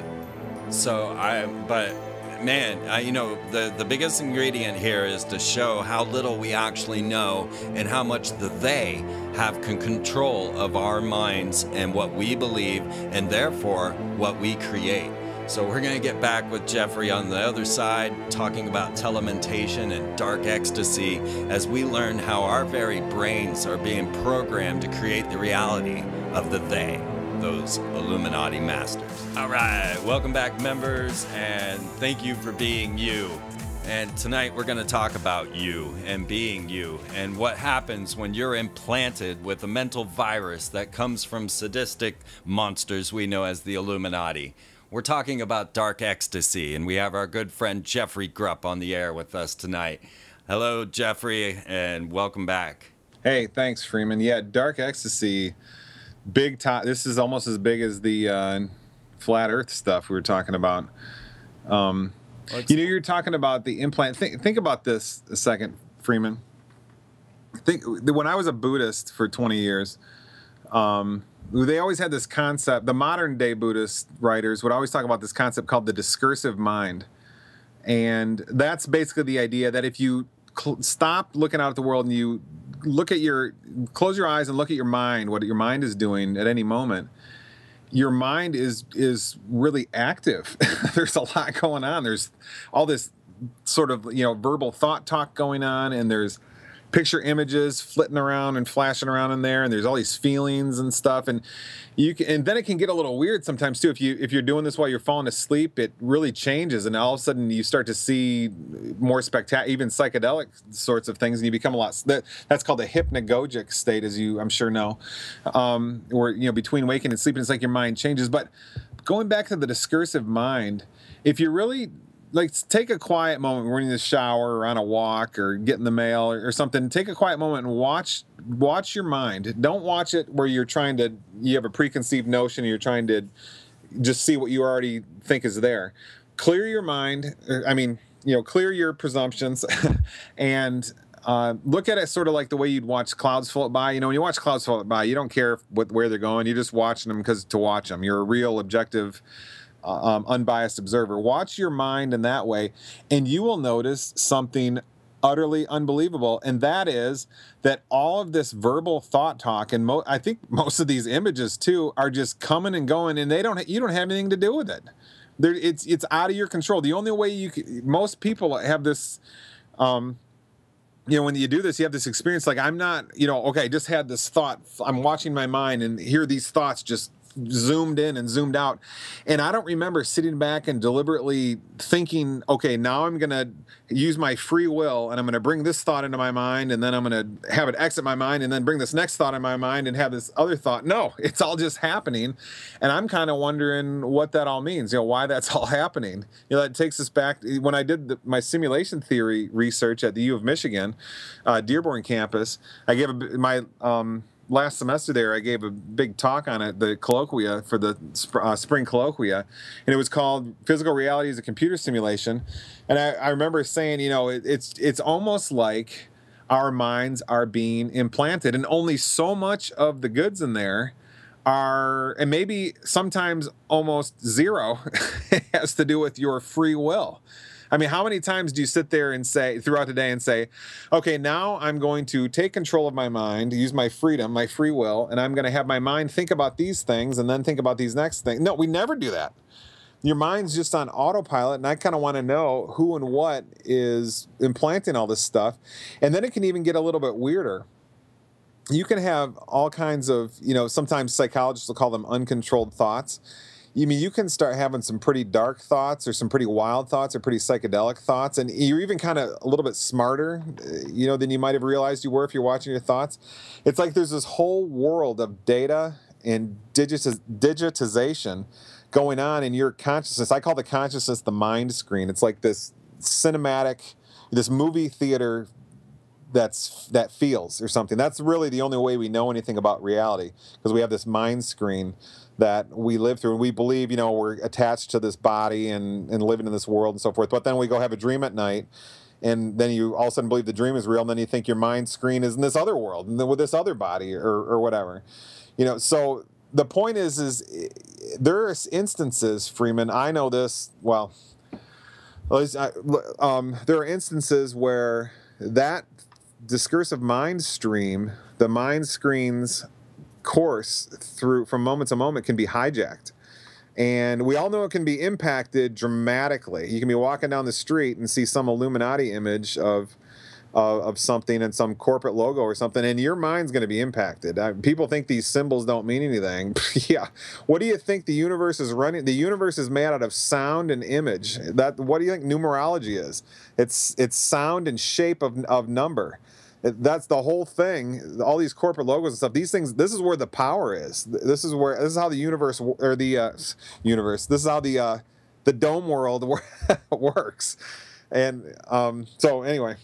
so I, but. Man, uh, you know, the, the biggest ingredient here is to show how little we actually know and how much the they have con- control of our minds and what we believe and therefore what we create. So we're going to get back with Jeffrey on the other side talking about telementation and dark ecstasy as we learn how our very brains are being programmed to create the reality of the they, those Illuminati masters. All right, welcome back, members, and thank you for being you. And tonight we're going to talk about you and being you and what happens when you're implanted with a mental virus that comes from sadistic monsters we know as the Illuminati. We're talking about dark ecstasy, and we have our good friend Jeffrey Grupp on the air with us tonight. Hello, Jeffrey, and welcome back. Hey, thanks, Freeman. Yeah, dark ecstasy, big time. This is almost as big as the uh, flat Earth stuff we were talking about. Um, you know, you're talking about the implant. Think, think about this a second, Freeman. Think when I was a Buddhist for twenty years, um, they always had this concept. The modern day Buddhist writers would always talk about this concept called the discursive mind, and that's basically the idea that if you cl- stop looking out at the world and you look at your, close your eyes and look at your mind, what your mind is doing at any moment. Your mind is is really active. There's a lot going on. There's all this sort of, you know, verbal thought talk going on, and there's picture images flitting around and flashing around in there, and there's all these feelings and stuff, and you can, and then it can get a little weird sometimes too. If you if you're doing this while you're falling asleep, it really changes, and all of a sudden you start to see more spectacular, even psychedelic sorts of things, and you become a lot. That, that's called a hypnagogic state, as you I'm sure know, um, where you know between waking and sleeping, it's like your mind changes. But going back to the discursive mind, if you're really like, take a quiet moment when you're in the shower or on a walk or getting the mail or, or something. Take a quiet moment and watch watch your mind. Don't watch it where you're trying to, you have a preconceived notion and you're trying to just see what you already think is there. Clear your mind. I mean, you know, clear your presumptions and uh, look at it sort of like the way you'd watch clouds float by. You know, when you watch clouds float by, you don't care what, where they're going. You're just watching them because to watch them. You're a real objective Um, unbiased observer. Watch your mind in that way, and you will notice something utterly unbelievable, and that is that all of this verbal thought talk, and mo- I think most of these images too, are just coming and going, and they don't. Ha- you don't have anything to do with it. There, it's it's out of your control. The only way you can, most people have this. Um, you know, when you do this, you have this experience like, I'm not, you know, okay, I just had this thought. I'm watching my mind, and here these thoughts just zoomed in and zoomed out, and I don't remember sitting back and deliberately thinking, okay, now I'm gonna use my free will and I'm gonna bring this thought into my mind, and then I'm gonna have it exit my mind, and then bring this next thought in my mind and have this other thought. No, it's all just happening, and I'm kind of wondering what that all means, you know, why that's all happening. You know, that takes us back when I did the, my simulation theory research at the U of Michigan, uh, Dearborn campus. I gave a, my um, last semester there, I gave a big talk on it, the colloquia for the uh, spring colloquia, and it was called "Physical Reality is a Computer Simulation." And I, I remember saying, you know, it, it's it's almost like our minds are being implanted, and only so much of the goods in there are, and maybe sometimes almost zero, has to do with your free will. I mean, how many times do you sit there and say, throughout the day and say, okay, now I'm going to take control of my mind, use my freedom, my free will, and I'm going to have my mind think about these things and then think about these next things. No, we never do that. Your mind's just on autopilot, and I kind of want to know who and what is implanting all this stuff. And then it can even get a little bit weirder. You can have all kinds of, you know, sometimes psychologists will call them uncontrolled thoughts. You mean you can start having some pretty dark thoughts or some pretty wild thoughts or pretty psychedelic thoughts, and you're even kind of a little bit smarter, you know, than you might have realized you were if you're watching your thoughts. It's like there's this whole world of data and digitiz- digitization going on in your consciousness. I call the consciousness the mind screen. It's like this cinematic, this movie theater that's that feels or something. That's really the only way we know anything about reality, because we have this mind screen that we live through, and we believe, you know, we're attached to this body and, and living in this world and so forth. But then we go have a dream at night, and then you all of a sudden believe the dream is real, and then you think your mind screen is in this other world and then with this other body or, or whatever. You know, so the point is, is there are instances, Freeman, I know this, well, at least I, um, there are instances where that discursive mind stream, the mind screen's course through from moment to moment, can be hijacked. And we all know it can be impacted dramatically. You can be walking down the street and see some Illuminati image of uh, of something and some corporate logo or something, and your mind's going to be impacted. Uh, people think these symbols don't mean anything. Yeah. What do you think the universe is running? The universe is made out of sound and image. That what do you think numerology is? It's it's sound and shape of of number. That's the whole thing. All these corporate logos and stuff. These things. This is where the power is. This is where. This is how the universe or the uh, universe. This is how the uh, the dome world works. And um, so anyway.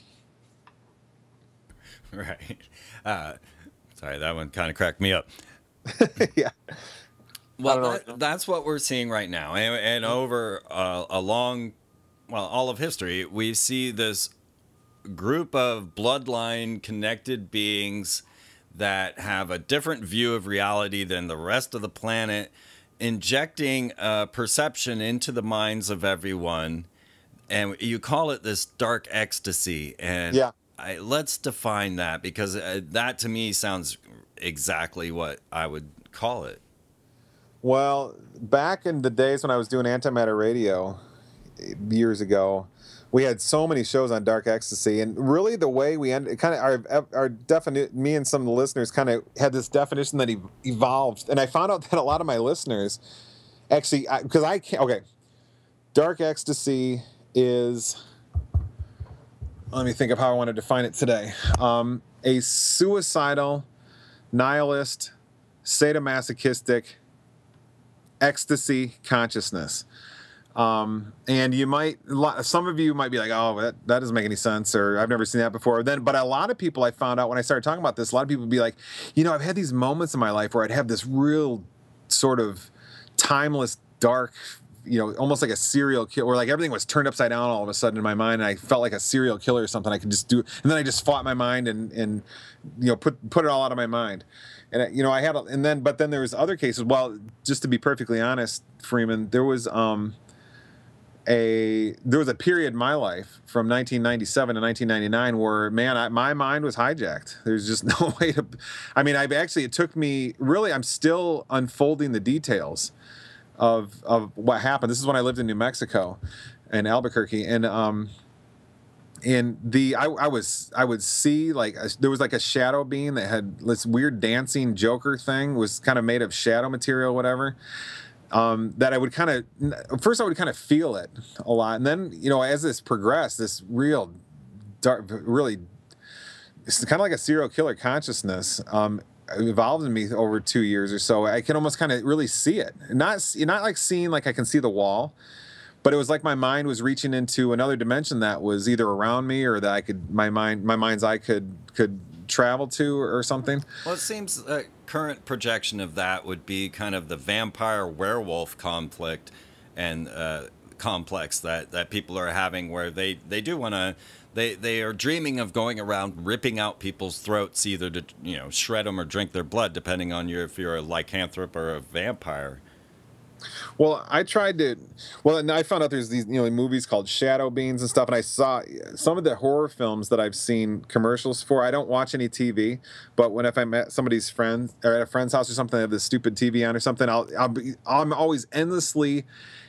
Right. Uh, sorry, that one kind of cracked me up. Yeah. Well, that, that's what we're seeing right now, and, and over uh, a long, well, all of history, we see this group of bloodline connected beings that have a different view of reality than the rest of the planet, injecting a perception into the minds of everyone. And you call it this dark ecstasy. And yeah. I, let's define that, because uh, that to me sounds exactly what I would call it. Well, back in the days when I was doing antimatter radio years ago, we had so many shows on dark ecstasy, and really the way we ended, kind of our our definite, me and some of the listeners kind of had this definition that evolved, and I found out that a lot of my listeners actually, because I, I can't, okay, dark ecstasy is, let me think of how I want to define it today, um, a suicidal, nihilist, sadomasochistic ecstasy consciousness. Um, and you might, some of you might be like, oh, that, that doesn't make any sense, or I've never seen that before. Then, but a lot of people, I found out when I started talking about this, a lot of people would be like, you know, I've had these moments in my life where I'd have this real sort of timeless, dark, you know, almost like a serial killer, where like everything was turned upside down all of a sudden in my mind, and I felt like a serial killer or something. I could just do, and then I just fought my mind and, and, you know, put, put it all out of my mind. And, you know, I had, a, and then, but then there was other cases. Well, just to be perfectly honest, Freeman, there was, um, A, there was a period in my life from nineteen ninety-seven to nineteen ninety-nine where, man, I, my mind was hijacked. There's just no way to, I mean, I've actually, it took me, really, I'm still unfolding the details of of what happened. This is when I lived in New Mexico, in Albuquerque, and um, and the I, I was I would see like a, there was like a shadow being that had this weird dancing Joker thing, was kind of made of shadow material, whatever. Um, that I would kind of, first I would kind of feel it a lot. And then, you know, as this progressed, this real dark, really, it's kind of like a serial killer consciousness, um, evolved in me over two years or so. I can almost kind of really see it. Not, not like seeing like I can see the wall, but it was like my mind was reaching into another dimension that was either around me or that I could, my mind, my mind's eye could, could travel to or something. Well, it seems uh, current projection of that would be kind of the vampire werewolf conflict and uh, complex that, that people are having, where they, they do want to, they, they are dreaming of going around ripping out people's throats, either to, you know, shred them or drink their blood, depending on your, if you're a lycanthrope or a vampire. Well, I tried to. Well, and I found out there's these, you know, movies called Shadow Beings and stuff, and I saw some of the horror films that I've seen commercials for. I don't watch any T V, but when if I'm at somebody's friend or at a friend's house or something, they have this stupid T V on or something, I'll, I'll be, I'm always endlessly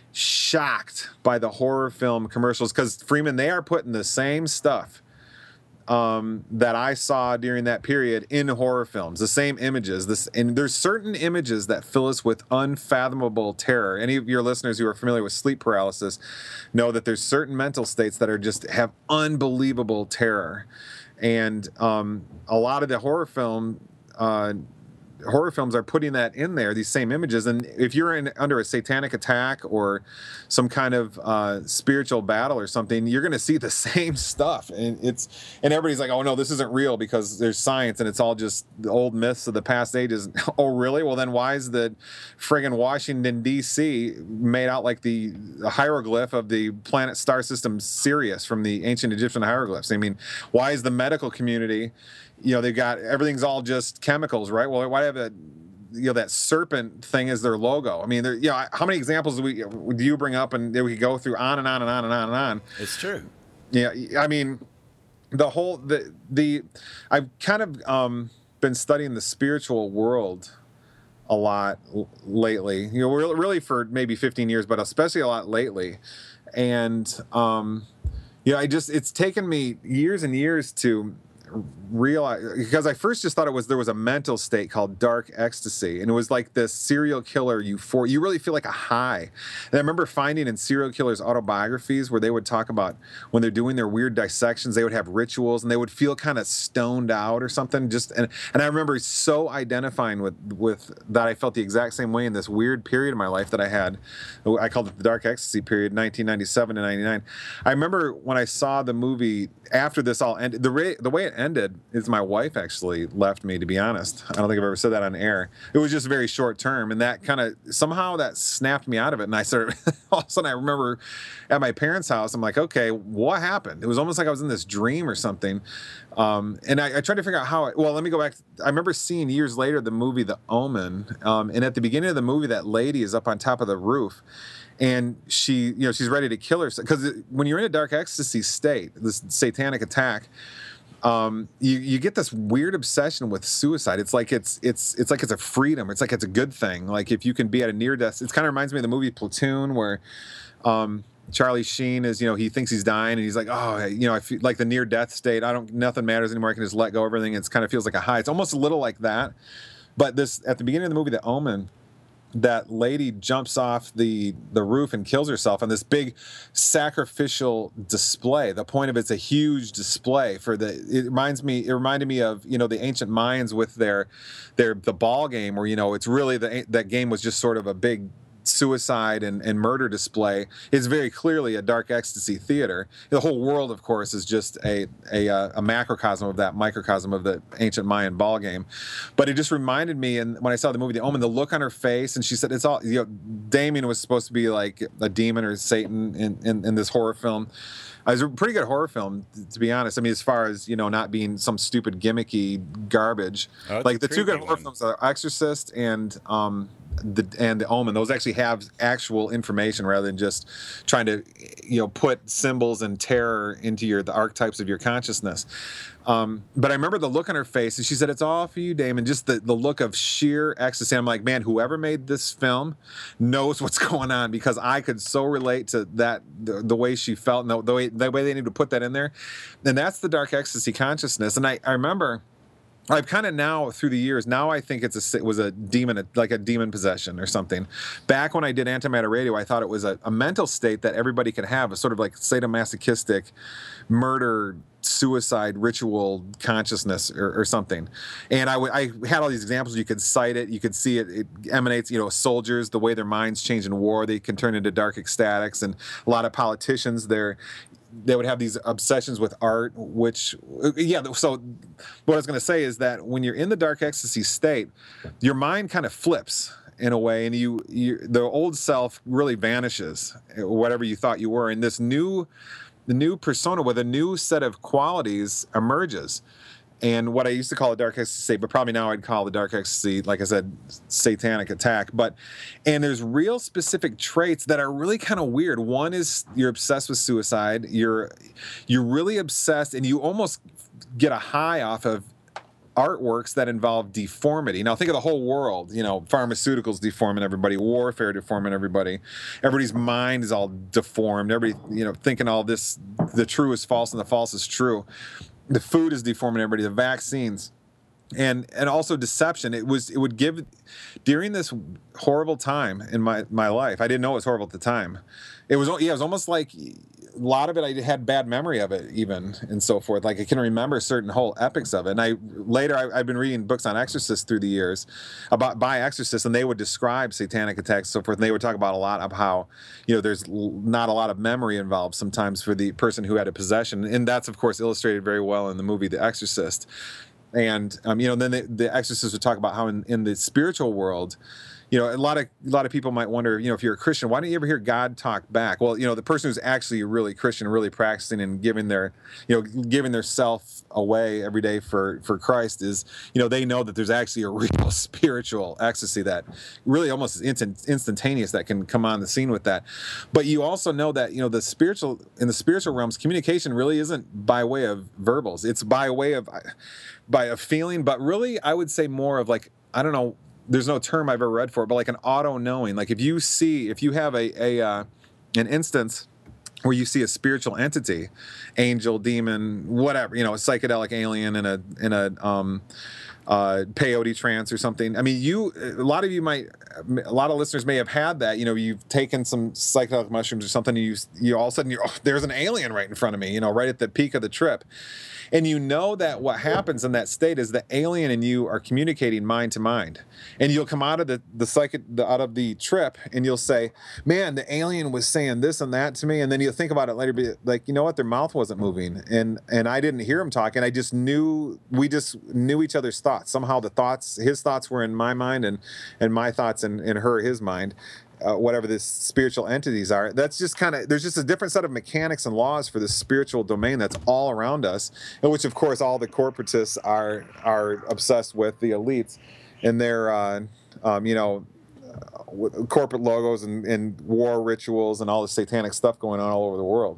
shocked by the horror film commercials, because Freeman, they are putting the same stuff Um, that I saw during that period in horror films, the same images. This, and there's certain images that fill us with unfathomable terror. Any of your listeners who are familiar with sleep paralysis know that there's certain mental states that are just have unbelievable terror, and um, a lot of the horror film. Uh, horror films are putting that in there, these same images. And if you're in under a satanic attack or some kind of uh, spiritual battle or something, you're going to see the same stuff. And it's and everybody's like, oh no, this isn't real because there's science and it's all just the old myths of the past ages. Oh really? Well then why is the friggin' Washington D C made out like the hieroglyph of the planet star system Sirius from the ancient Egyptian hieroglyphs? I mean, why is the medical community, you know, they've got everything's all just chemicals, right? Well, why have a, you know, that serpent thing as their logo? I mean, there, you know, how many examples do we do you bring up, and we go through on and on and on and on and on? It's true. Yeah, I mean, the whole the the I've kind of um, been studying the spiritual world a lot lately. You know, really for maybe fifteen years, but especially a lot lately, and um, you know, I just it's taken me years and years to realize, because I first just thought it was there was a mental state called dark ecstasy, and it was like this serial killer euphoria. You really feel like a high. And I remember finding in serial killers' autobiographies where they would talk about when they're doing their weird dissections, they would have rituals and they would feel kind of stoned out or something. Just and and I remember so identifying with with that. I felt the exact same way in this weird period of my life that I had. I called it the dark ecstasy period, nineteen ninety-seven to ninety-nine. I remember when I saw the movie after this all ended, the way the way it ended is my wife actually left me, to be honest. I don't think I've ever said that on air. It was just very short term, and that kind of somehow that snapped me out of it. And I started all of a sudden I remember at my parents' house, I'm like, okay, what happened? It was almost like I was in this dream or something. Um, and I, I tried to figure out how it, well, let me go back. I remember seeing years later the movie The Omen. Um, and at the beginning of the movie, that lady is up on top of the roof. And she, you know, she's ready to kill herself. Because when you're in a dark ecstasy state, this satanic attack, um, you you get this weird obsession with suicide. It's like it's it's it's like it's a freedom. It's like it's a good thing. Like if you can be at a near death. It kind of reminds me of the movie Platoon, where um, Charlie Sheen is, you know, he thinks he's dying, and he's like, oh, you know, I feel like the near death state. I don't, nothing matters anymore. I can just let go of everything. It kind of feels like a high. It's almost a little like that. But this at the beginning of the movie, The Omen, that lady jumps off the the roof and kills herself on this big sacrificial display. The point of it's a huge display for the. It reminds me. It reminded me of, you know, the ancient Mayans with their their the ball game, where, you know, it's really the that game was just sort of a big suicide and, and murder display. Is very clearly a dark ecstasy theater. The whole world, of course, is just a a, a macrocosm of that microcosm of the ancient Mayan ball game. But it just reminded me, and when I saw the movie The Omen, the look on her face, and she said it's all, you know, Damien was supposed to be like a demon or Satan in, in, in this horror film. It was a pretty good horror film, to be honest. I mean, as far as, you know, not being some stupid gimmicky garbage. Oh, like the two good one. horror films are Exorcist and um, the and The Omen. Those actually have actual information rather than just trying to, you know, put symbols and terror into your the archetypes of your consciousness. Um, but I remember the look on her face, and she said, "It's all for you, Damon." Just the, the look of sheer ecstasy. I'm like, man, whoever made this film knows what's going on, because I could so relate to that, the, the way she felt, and the, the way the way they need to put that in there. And that's the dark ecstasy consciousness. And I, I remember. I've kind of now, through the years, now I think it's a, it was a demon, like a demon possession or something. Back when I did Antimatter Radio, I thought it was a, a mental state that everybody could have, a sort of like sadomasochistic murder, suicide, ritual consciousness or, or something. And I, w- I had all these examples. You could cite it. You could see it. It emanates, you know, soldiers, the way their minds change in war. They can turn into dark ecstatics. And a lot of politicians, they're they would have these obsessions with art, which, yeah, so what I was going to say is that when you're in the dark ecstasy state, your mind kind of flips in a way, and you, you the old self really vanishes, whatever you thought you were, and this new, the new persona with a new set of qualities emerges. And what I used to call a dark ecstasy, but probably now I'd call the dark ecstasy, like I said, satanic attack. But, and there's real specific traits that are really kind of weird. One is you're obsessed with suicide. You're, you're really obsessed, and you almost get a high off of artworks that involve deformity. Now think of the whole world, you know, pharmaceuticals deforming everybody, warfare deforming everybody. Everybody's mind is all deformed. Everybody, you know, thinking all this, the true is false and the false is true. The food is deforming everybody, the vaccines, and and also deception. It was it would give, during this horrible time in my my life. I didn't know it was horrible at the time. It was yeah, it was almost like a lot of it. I had bad memory of it even, and so forth. Like I can remember certain whole epics of it. And I later I, I've been reading books on exorcists through the years about by exorcists, and they would describe satanic attacks and so forth. And they would talk about a lot of how, you know, there's not a lot of memory involved sometimes for the person who had a possession, and that's of course illustrated very well in the movie The Exorcist. And um, you know, then the, the exorcists would talk about how in, in the spiritual world, you know, a lot of a lot of people might wonder, you know, if you're a Christian, why don't you ever hear God talk back? Well, you know, the person who's actually really Christian, really practicing and giving their, you know, giving their self away every day for for Christ is, you know, they know that there's actually a real spiritual ecstasy that really almost is instant, instantaneous that can come on the scene with that. But you also know that, you know, the spiritual in the spiritual realms, communication really isn't by way of verbals. It's by way of by a feeling, but really I would say more of like, I don't know, there's no term I've ever read for it, but like an auto knowing. Like if you see, if you have a, a uh, an instance where you see a spiritual entity, angel, demon, whatever, you know, a psychedelic alien in a in a um, uh, peyote trance or something. I mean, you, a lot of you might, a lot of listeners may have had that. You know, you've taken some psychedelic mushrooms or something, and you you all of a sudden you're, oh, there's an alien right in front of me. You know, right at the peak of the trip. And you know that what happens in that state is the alien and you are communicating mind to mind. And you'll come out of the the, psych, the out of the trip and you'll say, man, the alien was saying this and that to me. And then you'll think about it later, be like, you know what, their mouth wasn't moving. And and I didn't hear him talking. I just knew, we just knew each other's thoughts. Somehow the thoughts, his thoughts were in my mind and, and my thoughts in, in her, his mind. Uh, whatever the spiritual entities are. That's just kind of, there's just a different set of mechanics and laws for the spiritual domain that's all around us, in which of course all the corporatists are are obsessed with, the elites, and their uh, um, you know, uh, corporate logos and, and war rituals and all the satanic stuff going on all over the world.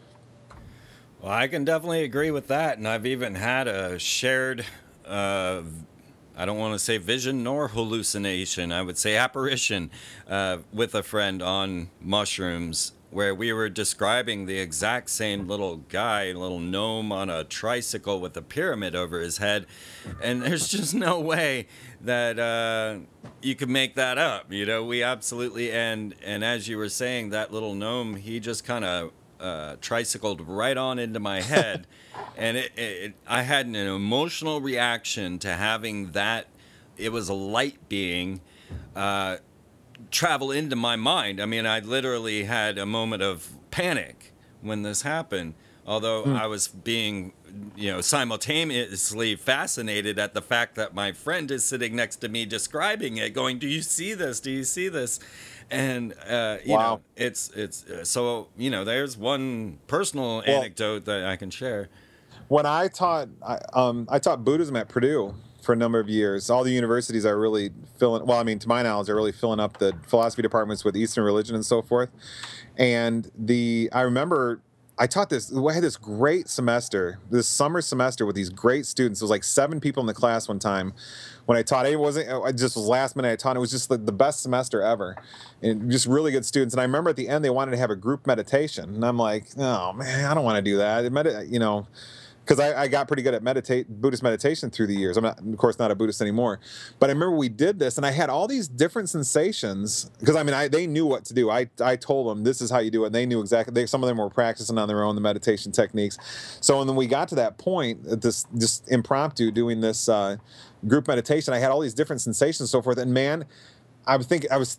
Well, I can definitely agree with that, and I've even had a shared uh, I don't want to say vision nor hallucination. I would say apparition uh, with a friend on mushrooms, where we were describing the exact same little guy, little gnome on a tricycle with a pyramid over his head. And there's just no way that uh, you could make that up. You know, we absolutely, and, and as you were saying, that little gnome, he just kind of uh, tricycled right on into my head. And it, it, I had an emotional reaction to having that. It was a light being uh, travel into my mind. I mean, I literally had a moment of panic when this happened, although mm. I was being, you know, simultaneously fascinated at the fact that my friend is sitting next to me describing it, going, do you see this? Do you see this? And, uh, you wow. know, it's, it's, uh, so, you know, there's one personal well, anecdote that I can share. When I taught, I, um, I taught Buddhism at Purdue for a number of years. All the universities are really filling, well, I mean, to my knowledge, are really filling up the philosophy departments with Eastern religion and so forth. And the, I remember I taught this, I had this great semester, this summer semester with these great students. It was like seven people in the class one time when I taught. It wasn't, I just was last minute I taught. It was just the, the best semester ever. And just really good students. And I remember at the end, they wanted to have a group meditation. And I'm like, oh man, I don't want to do that. It med- you know, because I, I got pretty good at meditate Buddhist meditation through the years. I'm not, of course, not a Buddhist anymore. But I remember we did this, and I had all these different sensations. Because I mean, I, they knew what to do. I I told them this is how you do it. And they knew exactly. They, some of them were practicing on their own the meditation techniques. So and then we got to that point, this just impromptu doing this uh, group meditation. I had all these different sensations and so forth. And man, I was thinking, I was.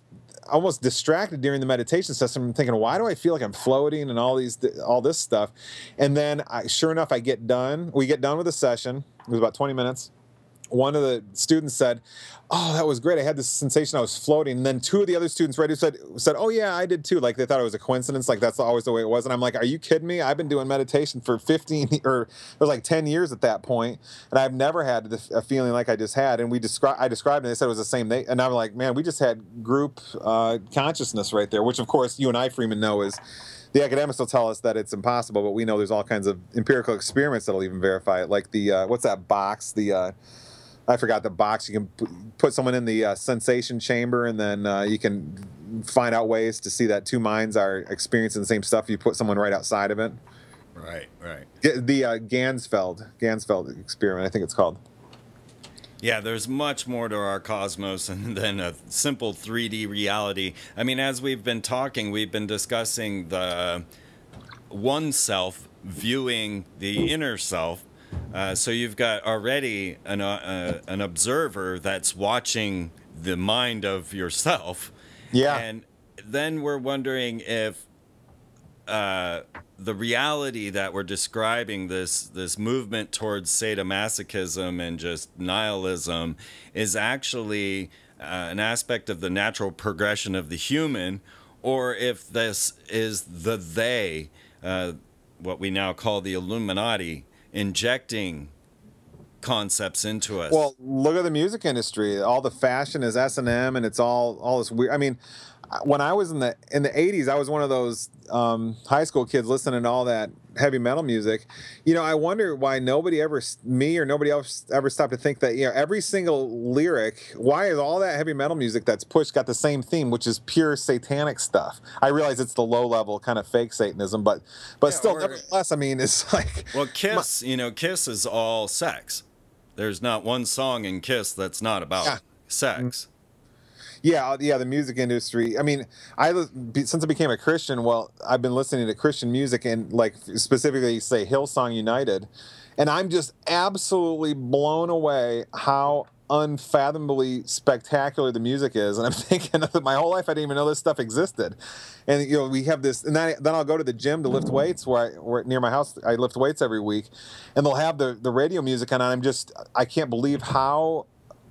almost distracted during the meditation session. I'm thinking, why do I feel like I'm floating and all these all this stuff? And then, I, sure enough, I get done. We get done with the session. It was about twenty minutes. One of the students said, "Oh, that was great. I had this sensation I was floating." And then two of the other students right who said, said, "Oh, yeah, I did too." Like they thought it was a coincidence. Like that's always the way it was. And I'm like, "Are you kidding me? I've been doing meditation for fifteen or it was like ten years at that point, and I've never had a feeling like I just had." And we described, I described it. And they said it was the same thing. And I'm like, "Man, we just had group uh, consciousness right there," which of course you and I, Freeman, know is. The academics will tell us that it's impossible, but we know there's all kinds of empirical experiments that'll even verify it. Like the uh, what's that box? The uh, I forgot the box. You can put someone in the uh, sensation chamber, and then uh, you can find out ways to see that two minds are experiencing the same stuff. You put someone right outside of it. Right, right. The uh, Gansfeld, Gansfeld experiment, I think it's called. Yeah, there's much more to our cosmos than a simple three D reality. I mean, as we've been talking, we've been discussing the one self viewing the inner self. Uh, so you've got already an, uh, an observer that's watching the mind of yourself. Yeah. And then we're wondering if uh, the reality that we're describing, this, this movement towards sadomasochism and just nihilism, is actually uh, an aspect of the natural progression of the human, or if this is the they, uh, what we now call the Illuminati, injecting concepts into us. Well, look at the music industry. All the fashion is S and M, and it's all all this weird. I mean, when I was in the in the eighties, I was one of those um, high school kids listening to all that heavy metal music. You know, I wonder why nobody ever, me or nobody else ever stopped to think that, you know, every single lyric, why is all that heavy metal music that's pushed got the same theme, which is pure satanic stuff? I realize it's the low level kind of fake Satanism, but but Yeah, still, or, nevertheless, I mean, it's like, well, Kiss, my, you know, Kiss is all sex. There's not one song in Kiss that's not about yeah. sex. Yeah, yeah, the music industry. I mean, I since I became a Christian, well, I've been listening to Christian music and like specifically say Hillsong United, and I'm just absolutely blown away how unfathomably spectacular the music is. And I'm thinking that my whole life I didn't even know this stuff existed. And you know, we have this, and then, then I'll go to the gym to lift weights where I where near my house I lift weights every week, and they'll have the the radio music on. And I'm just I can't believe how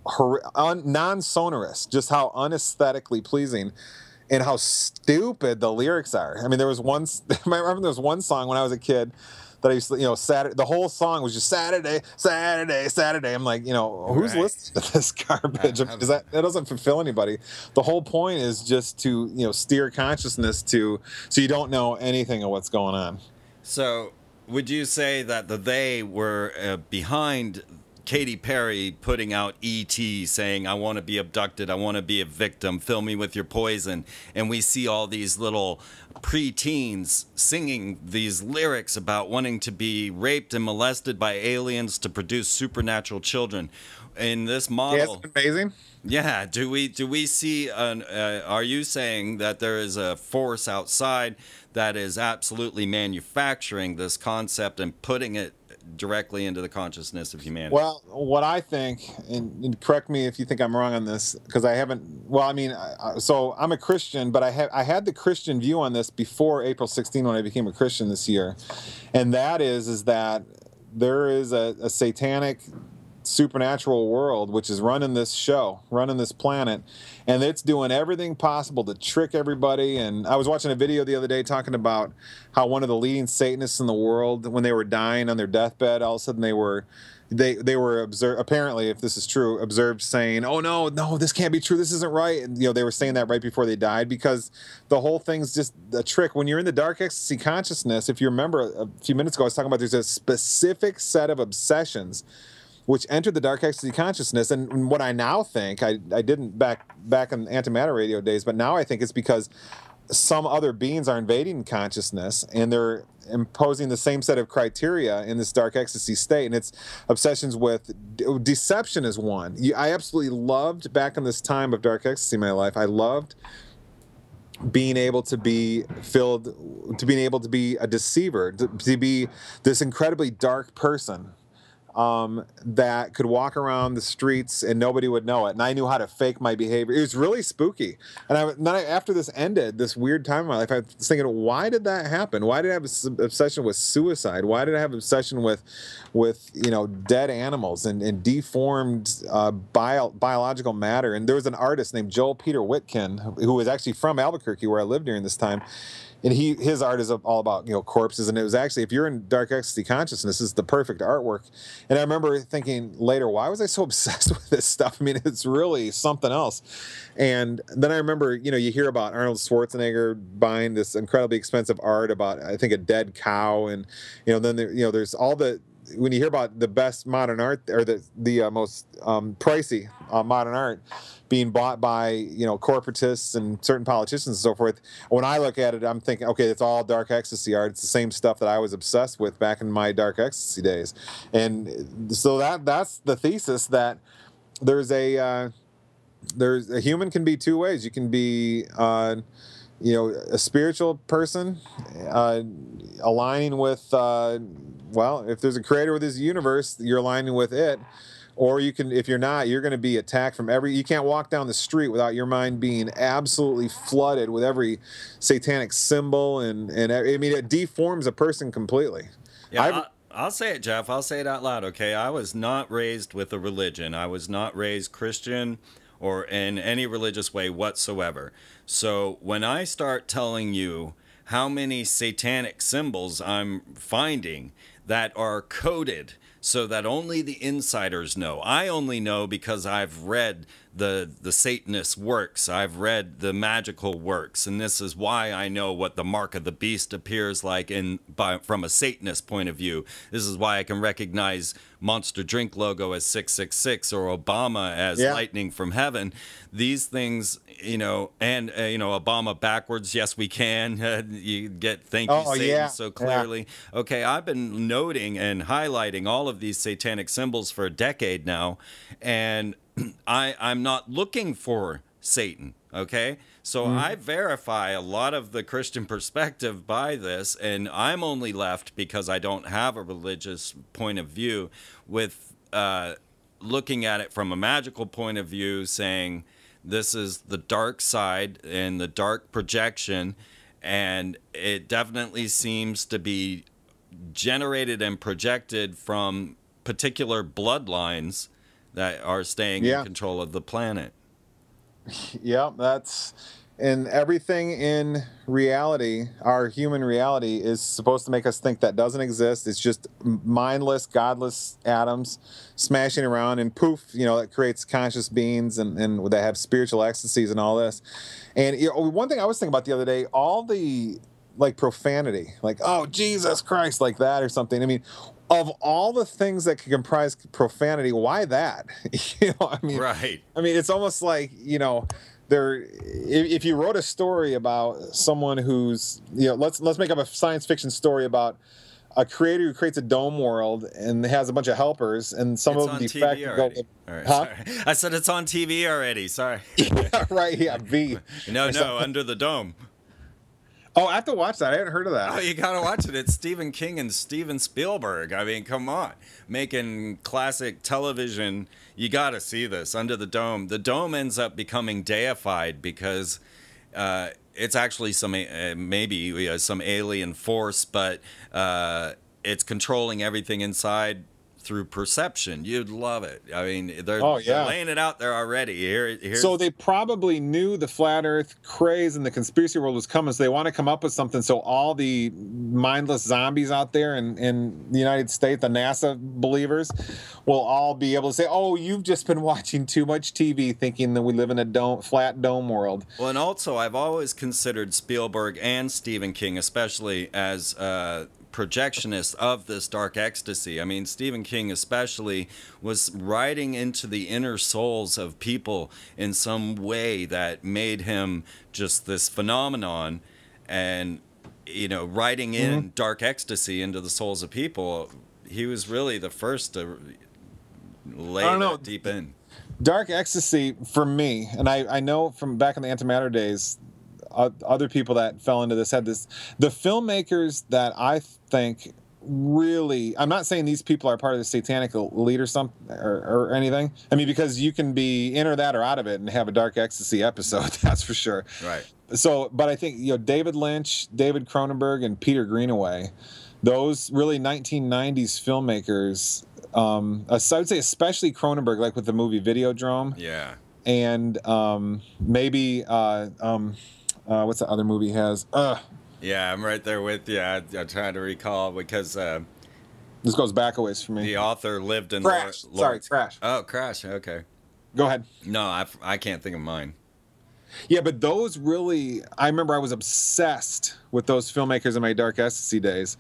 non-sonorous, just how unesthetically pleasing and how stupid the lyrics are. I mean, there was one, I remember there was one song when I was a kid that I used to, you know, Saturday, the whole song was just Saturday, Saturday, Saturday. I'm like, you know, who's right. listening to this garbage? Because that, that doesn't fulfill anybody. The whole point is just to, you know, steer consciousness to, so you don't know anything of what's going on. So would you say that the they were uh, behind Katy Perry putting out E T saying, "I want to be abducted, I want to be a victim, fill me with your poison," and we see all these little pre-teens singing these lyrics about wanting to be raped and molested by aliens to produce supernatural children? In this model, yeah, amazing. Yeah, do we do we see an? Uh, are you saying that there is a force outside that is absolutely manufacturing this concept and putting it directly into the consciousness of humanity? Well, what I think, and, and correct me if you think I'm wrong on this, because I haven't. Well, I mean, I, so I'm a Christian, but I had I had the Christian view on this before April sixteenth when I became a Christian this year, and that is is that there is a, a satanic supernatural world which is running this show, running this planet, and it's doing everything possible to trick everybody. And I was watching a video the other day talking about how one of the leading Satanists in the world, when they were dying on their deathbed, all of a sudden they were they they were observed, apparently, if this is true, observed saying, "Oh no, no, this can't be true, this isn't right." And you know, they were saying that right before they died, because the whole thing's just a trick. When you're in the dark ecstasy consciousness, if you remember a few minutes ago I was talking about there's a specific set of obsessions which entered the dark ecstasy consciousness. And what I now think, I, I didn't back back in antimatter radio days, but now I think it's because some other beings are invading consciousness and they're imposing the same set of criteria in this dark ecstasy state. And it's obsessions with deception is one. I absolutely loved, back in this time of dark ecstasy in my life, I loved being able to be filled, to being able to be a deceiver, to, to be this incredibly dark person. um, that could walk around the streets and nobody would know it. And I knew how to fake my behavior. It was really spooky. And, I, then I, after this ended, this weird time in my life, I was thinking, why did that happen? Why did I have an obsession with suicide? Why did I have an obsession with, with you know, dead animals and, and deformed uh, bio, biological matter? And there was an artist named Joel Peter Witkin, who was actually from Albuquerque, where I lived during this time. And he, his art is all about, you know, corpses. And it was actually, if you're in dark ecstasy consciousness, this is the perfect artwork. And I remember thinking later, why was I so obsessed with this stuff? I mean, it's really something else. And then I remember, you know, you hear about Arnold Schwarzenegger buying this incredibly expensive art about, I think, a dead cow. And, you know, then, there, you know, there's all the, when you hear about the best modern art, or the, the uh, most um, pricey uh, modern art, being bought by, you know, corporatists and certain politicians and so forth. When I look at it, I'm thinking, okay, it's all dark ecstasy art. It's the same stuff that I was obsessed with back in my dark ecstasy days. And so that that's the thesis, that there's a uh, there's a human can be two ways. You can be uh, you know, a spiritual person, uh, aligning with uh, well, if there's a creator of this universe, you're aligning with it. Or you can, if you're not, you're going to be attacked from every, you can't walk down the street without your mind being absolutely flooded with every satanic symbol. And, and I mean, it deforms a person completely. Yeah, I'll, I'll say it, Jeff. I'll say it out loud, okay? I was not raised with a religion. I was not raised Christian or in any religious way whatsoever. So when I start telling you how many satanic symbols I'm finding that are coded so that only the insiders know. I only know because I've read the the Satanist works. I've read the magical works, and this is why I know what the mark of the beast appears like in by, from a Satanist point of view. This is why I can recognize Monster Drink logo as six six six or Obama as yeah. lightning from heaven. These things, you know, and uh, you know, Obama backwards. Yes, we can. Uh, you get thank you, oh, Satan, yeah. so clearly. Yeah. Okay, I've been noting and highlighting all of these satanic symbols for a decade now, and I, I'm not looking for Satan, okay? So mm. I verify a lot of the Christian perspective by this, and I'm only left, because I don't have a religious point of view, with uh, looking at it from a magical point of view, saying this is the dark side and the dark projection, and it definitely seems to be generated and projected from particular bloodlines that are staying yeah. in control of the planet. Yeah, that's, and everything in reality, our human reality, is supposed to make us think that doesn't exist. It's just mindless, godless atoms smashing around, and poof, you know, it creates conscious beings, and, and they have spiritual ecstasies and all this. And you know, one thing I was thinking about the other day, all the like profanity, like, oh, Jesus Christ, like that or something. I mean, of all the things that can comprise profanity, why that? You know, I mean, right. I mean, it's almost like, you know, there. If, if you wrote a story about someone who's, you know, let's let's make up a science fiction story about a creator who creates a dome world and has a bunch of helpers, and some it's of them on defect. T V and go, All right, huh? sorry. I said it's on T V already. Sorry. Yeah, right. Yeah, V. No, no, Under the Dome. Oh, I have to watch that. I haven't heard of that. Oh, you gotta watch it. It's Stephen King and Steven Spielberg. I mean, come on, making classic television. You gotta see this. Under the Dome. The dome ends up becoming deified because uh, it's actually some uh, maybe uh, some alien force, but uh, it's controlling everything inside through perception. You'd love it. I mean, they're, oh, yeah. they're laying it out there already. Here, here's... So they probably knew the flat Earth craze and the conspiracy world was coming, so they want to come up with something so all the mindless zombies out there in, in the United States, the NASA believers, will all be able to say, oh, you've just been watching too much T V thinking that we live in a dome, flat dome world. Well, and also, I've always considered Spielberg and Stephen King especially as... Uh, projectionist of this dark ecstasy. I mean, Stephen King especially was writing into the inner souls of people in some way that made him just this phenomenon, and, you know, writing in mm-hmm. dark ecstasy into the souls of people. He was really the first to lay that know. deep in. Dark ecstasy, for me, and I, I know from back in the antimatter days, other people that fell into this had this. The filmmakers that I think really, I'm not saying these people are part of the satanic elite or something or, or anything. I mean, because you can be in or that or out of it and have a dark ecstasy episode, that's for sure. Right. So, but I think, you know, David Lynch, David Cronenberg, and Peter Greenaway, those really nineteen nineties filmmakers, um, I would say especially Cronenberg, like with the movie Videodrome. Yeah. And um, maybe, uh, um, uh, what's the other movie he has? Uh, Yeah, I'm right there with you. I, I'm trying to recall because uh, this goes back a ways for me. the author lived in Crash. Lord, Sorry, Crash. Oh, Crash. Okay. Go ahead. No, I, I can't think of mine. Yeah, but those really, I remember I was obsessed with those filmmakers in my dark ecstasy days.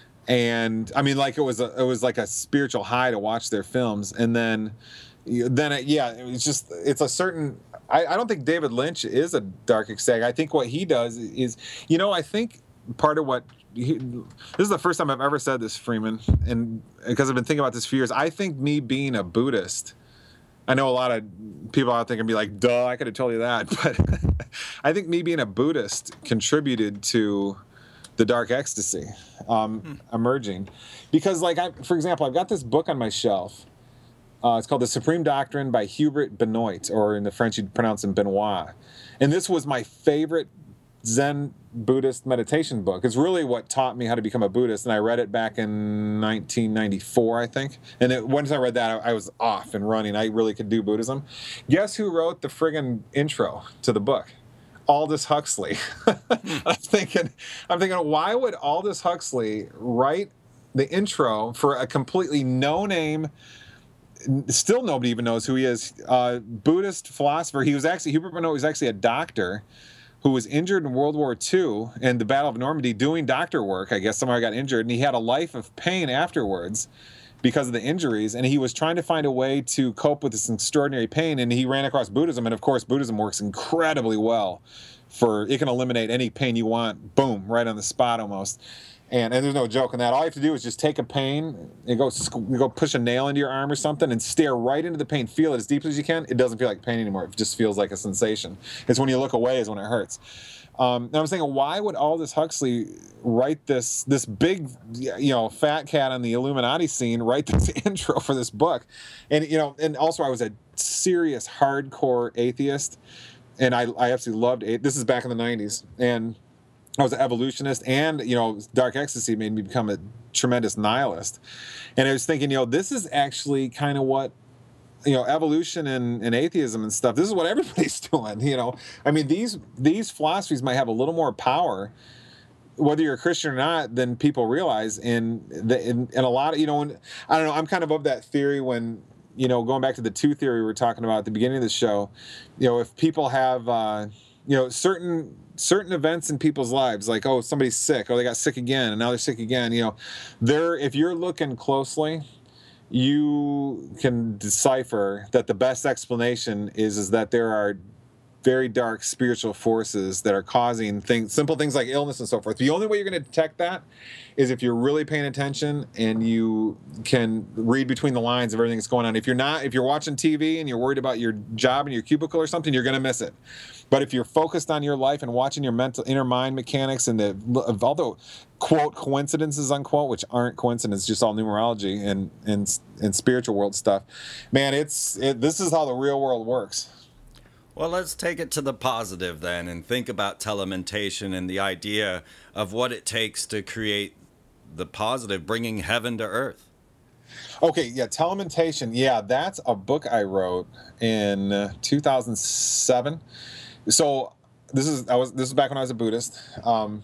And I mean, like it was a, it was like a spiritual high to watch their films. And then, then it, yeah, it was just, it's a certain, I, I don't think David Lynch is a dark ecstatic. I think what he does is, you know, I think part of what, he, this is the first time I've ever said this, Freeman, and because I've been thinking about this for years, I think me being a Buddhist, I know a lot of people out there can be like, duh, I could have told you that. But I think me being a Buddhist contributed to the dark ecstasy um, hmm. emerging. Because, like, I, for example, I've got this book on my shelf. Uh, it's called The Supreme Doctrine by Hubert Benoit, or in the French you'd pronounce him Benoit. And this was my favorite Zen Buddhist meditation book. It's really what taught me how to become a Buddhist, and I read it back in nineteen ninety-four, I think. And it, once I read that, I, I was off and running. I really could do Buddhism. Guess who wrote the friggin' intro to the book? Aldous Huxley. I'm thinking, I'm thinking, why would Aldous Huxley write the intro for a completely no-name, still nobody even knows who he is, uh, Buddhist philosopher? He was actually, Hubert Benoit was actually a doctor who was injured in World War Two in the Battle of Normandy doing doctor work. I guess somehow got injured, and he had a life of pain afterwards because of the injuries, and he was trying to find a way to cope with this extraordinary pain, and he ran across Buddhism, and of course Buddhism works incredibly well for, it can eliminate any pain you want, boom, right on the spot almost. And, and there's no joke in that. All you have to do is just take a pain and go, you go push a nail into your arm or something and stare right into the pain. Feel it as deeply as you can. It doesn't feel like pain anymore. It just feels like a sensation. It's when you look away is when it hurts. Um, and I was thinking, why would Aldous Huxley write this, this big, you know, fat cat on the Illuminati scene, write this intro for this book? And, you know, and also I was a serious hardcore atheist, and I, I absolutely loved it. This is back in the nineties. And I was an evolutionist, and, you know, dark ecstasy made me become a tremendous nihilist. And I was thinking, you know, this is actually kind of what, you know, evolution and, and atheism and stuff, this is what everybody's doing, you know. I mean, these these philosophies might have a little more power, whether you're a Christian or not, than people realize. And the, in, in a lot of, you know, when, I don't know, I'm kind of of that theory when, you know, going back to the two theory we were talking about at the beginning of the show, you know, if people have, uh, you know, certain certain events in people's lives, like, oh, somebody's sick, oh, they got sick again, and now they're sick again, you know, they're, if you're looking closely, you can decipher that the best explanation is, is that there are very dark spiritual forces that are causing things, simple things like illness and so forth. The only way you're going to detect that is if you're really paying attention and you can read between the lines of everything that's going on. If you're not, if you're watching T V and you're worried about your job and your cubicle or something, you're going to miss it. But if you're focused on your life and watching your mental inner mind mechanics and the, although quote coincidences unquote, which aren't coincidences, just all numerology and and, and spiritual world stuff, man, it's it, this is how the real world works. Well, let's take it to the positive then and think about telementation and the idea of what it takes to create the positive, bringing heaven to earth. Okay, yeah, telementation. Yeah, that's a book I wrote in two thousand seven. So this is I was this is back when I was a Buddhist. Um,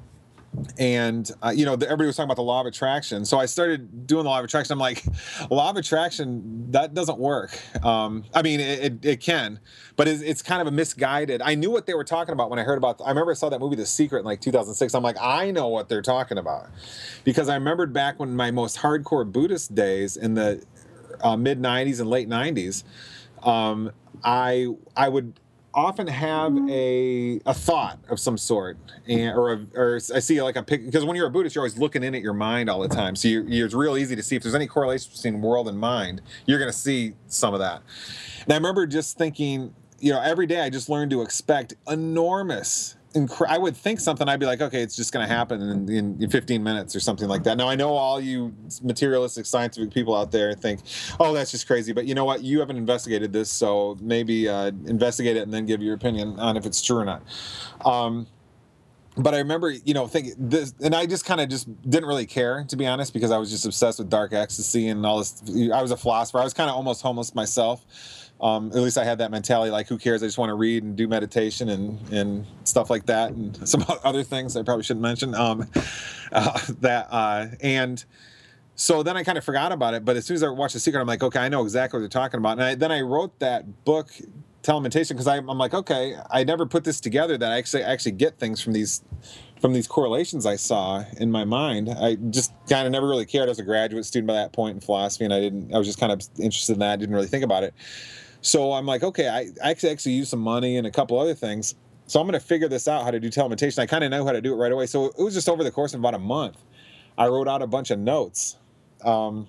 And, uh, you know, the, everybody was talking about the law of attraction. So I started doing the law of attraction. I'm like, law of attraction, that doesn't work. Um, I mean, it, it, it can, but it's, it's kind of a misguided. I knew what they were talking about when I heard about, I remember I saw that movie, The Secret, in like two thousand six. I'm like, I know what they're talking about. Because I remembered back when my most hardcore Buddhist days in the uh, mid nineties and late nineties, um, I I would often have a a thought of some sort, and or a, or I see like a pic, because when you're a Buddhist, you're always looking in at your mind all the time. So you, you're, it's real easy to see if there's any correlation between world and mind. You're going to see some of that. And I remember just thinking, you know, every day I just learned to expect enormous inc- I would think something, I'd be like, okay, it's just going to happen in, in, in fifteen minutes or something like that. Now, I know all you materialistic scientific people out there think, oh, that's just crazy. But you know what? You haven't investigated this, so maybe uh, investigate it and then give your opinion on if it's true or not. Um, But I remember, you know, thinking this, and I just kind of just didn't really care, to be honest, because I was just obsessed with dark ecstasy and all this. I was a philosopher. I was kind of almost homeless myself. Um, at least I had that mentality, like, who cares? I just want to read and do meditation and, and stuff like that, and some other things I probably shouldn't mention. Um, uh, that uh, and so then I kind of forgot about it. But as soon as I watched The Secret, I'm like, okay, I know exactly what they're talking about. And I, then I wrote that book, Telementation, because I'm like, okay, I never put this together that I actually actually get things from these from these correlations I saw in my mind. I just kind of never really cared. I was a graduate student by that point in philosophy, and I didn't. I was just kind of interested in that. I didn't really think about it. So I'm like, okay, I, I actually actually use some money and a couple other things. So I'm going to figure this out, how to do telementation. I kind of know how to do it right away. So it was just over the course of about a month, I wrote out a bunch of notes. Um,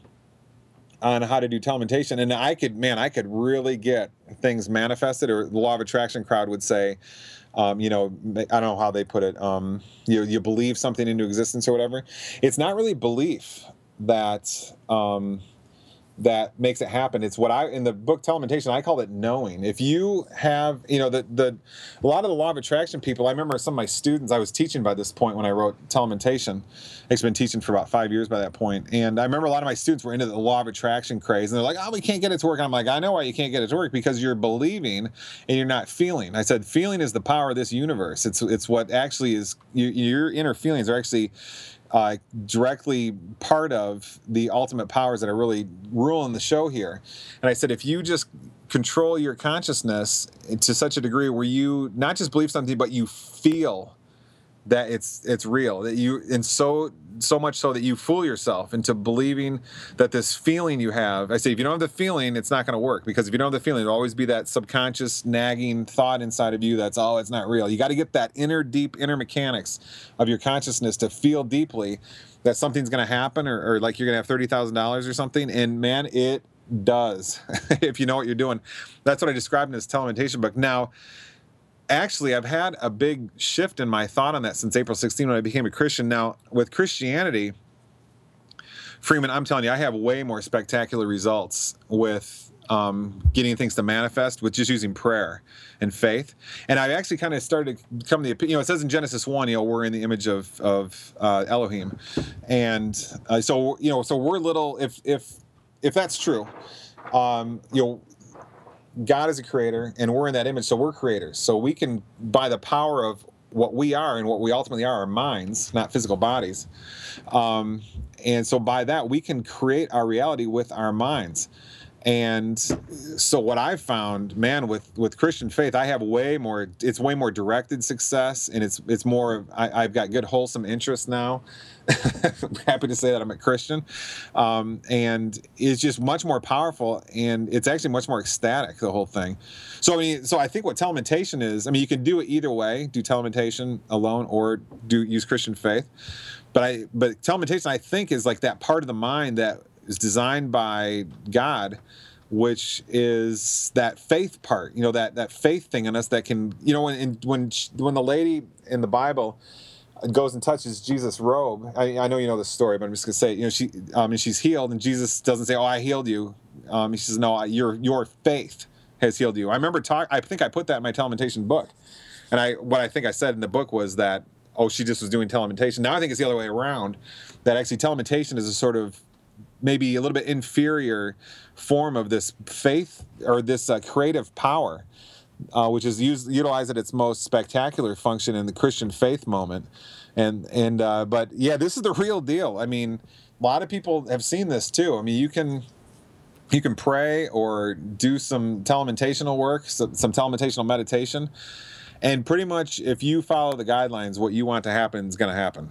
on how to do telementation, and I could, man, I could really get things manifested, or the law of attraction crowd would say, um, you know, I don't know how they put it, um, you you believe something into existence or whatever. It's not really belief that um, that makes it happen. It's what I, in the book Telementation, I call it knowing. If you have, you know, the the a lot of the law of attraction people, I remember some of my students, I was teaching by this point when I wrote Telementation. I've been teaching for about five years by that point. And I remember a lot of my students were into the law of attraction craze, and they're like, oh, we can't get it to work. And I'm like, I know why you can't get it to work, because you're believing and you're not feeling. I said, feeling is the power of this universe. It's it's what actually is, you, your inner feelings are actually Uh, directly part of the ultimate powers that are really ruling the show here. And I said, if you just control your consciousness to such a degree where you not just believe something, but you feel that it's it's real, that you, and so so much so that you fool yourself into believing that this feeling you have, I say, if you don't have the feeling, it's not going to work, because if you don't have the feeling, there'll always be that subconscious nagging thought inside of you that's, oh, it's not real. You got to get that inner deep inner mechanics of your consciousness to feel deeply that something's going to happen, or, or like you're going to have thirty thousand dollars or something. And man, it does. If you know what you're doing. That's what I described in this Telementation book. Now, actually, I've had a big shift in my thought on that since April sixteenth when I became a Christian. Now, with Christianity, Freeman, I'm telling you, I have way more spectacular results with um, getting things to manifest with just using prayer and faith. And I actually kind of started to become the, you know, it says in Genesis one, you know, we're in the image of, of uh, Elohim. And uh, so, you know, so we're little, if, if, if that's true, um, you know, God is a creator, and we're in that image, so we're creators. So we can, by the power of what we are and what we ultimately are, our minds, not physical bodies. Um, and so by that, we can create our reality with our minds. And so what I've found, man, with, with Christian faith, I have way more, it's way more directed success, and it's it's more, I, I've got good, wholesome interests now. I'm happy to say that I'm a Christian. Um, and it's just much more powerful, and it's actually much more ecstatic, the whole thing. So, I mean, so I think what telementation is, I mean, you can do it either way, do telementation alone or do use Christian faith. But I, but telementation, I think, is like that part of the mind that is designed by God, which is that faith part, you know, that, that faith thing in us that can, you know, when, when, when the lady in the Bible goes and touches Jesus' robe, I, I know you know the story, but I'm just gonna say, you know, she, um, and she's healed, and Jesus doesn't say, oh, I healed you. Um, he says, no, your, your faith has healed you. I remember talk, I think I put that in my telementation book. And I, what I think I said in the book was that, oh, she just was doing telementation. Now I think it's the other way around, that actually telementation is a sort of maybe a little bit inferior form of this faith, or this uh, creative power, uh, which is used, utilized at its most spectacular function in the Christian faith moment. And, and uh, but yeah, this is the real deal. I mean, a lot of people have seen this too. I mean, you can, you can pray or do some telementational work, some, some telementational meditation, and pretty much if you follow the guidelines, what you want to happen is going to happen.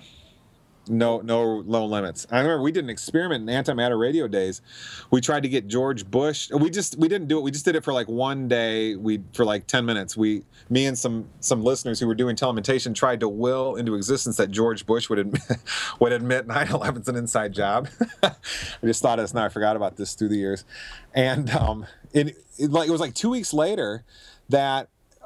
No, no low limits. I remember we did an experiment in antimatter radio days. We tried to get George Bush. We just we didn't do it. We just did it for like one day. We for like ten minutes. We, me and some some listeners who were doing telementation tried to will into existence that George Bush would admit, would admit nine eleven's an inside job. I just thought of this now. I forgot about this through the years, and um, it, it like it was like two weeks later that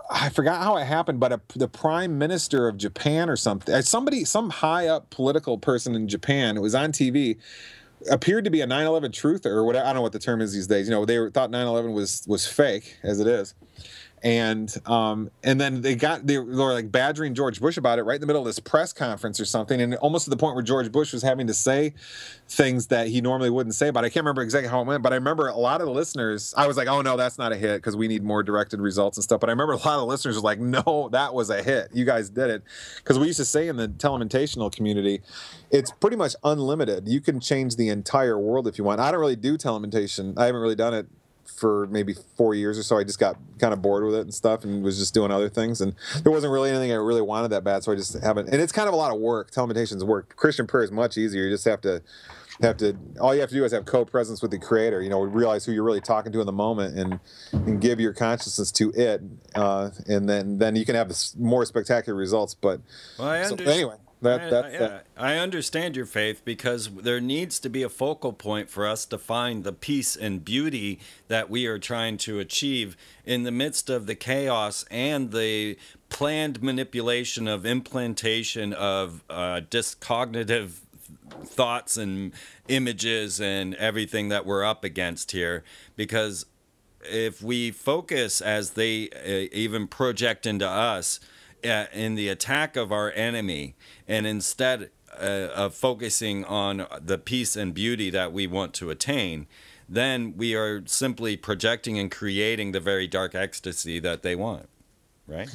I forgot how it happened, but a, the prime minister of Japan or something, somebody, some high up political person in Japan, it was on T V, appeared to be a nine eleven truther or whatever. I don't know what the term is these days. You know, they were, thought nine eleven was was fake, as it is. And um, and then they got they were like badgering George Bush about it right in the middle of this press conference or something, and almost to the point where George Bush was having to say things that he normally wouldn't say about it. I can't remember exactly how it went, but I remember a lot of the listeners, I was like, oh no, that's not a hit because we need more directed results and stuff. But I remember a lot of the listeners was like, no, that was a hit. You guys did it. Because we used to say in the telementational community, it's pretty much unlimited. You can change the entire world if you want. I don't really do telementation. I haven't really done it for maybe four years or so. I just got kind of bored with it and stuff and was just doing other things. And there wasn't really anything I really wanted that bad, so I just haven't. And it's kind of a lot of work. Telementation's work. Christian prayer is much easier. You just have to, have to, all you have to do is have co-presence with the Creator. You know, realize who you're really talking to in the moment and, and give your consciousness to it. Uh, and then, then you can have more spectacular results. But well, I so, understand. anyway. That, I, that, yeah, that. I understand your faith because there needs to be a focal point for us to find the peace and beauty that we are trying to achieve in the midst of the chaos and the planned manipulation of implantation of uh, discognitive thoughts and images and everything that we're up against here. Because if we focus as they uh, even project into us, Uh, in the attack of our enemy, and instead uh, of focusing on the peace and beauty that we want to attain, then we are simply projecting and creating the very dark ecstasy that they want, right?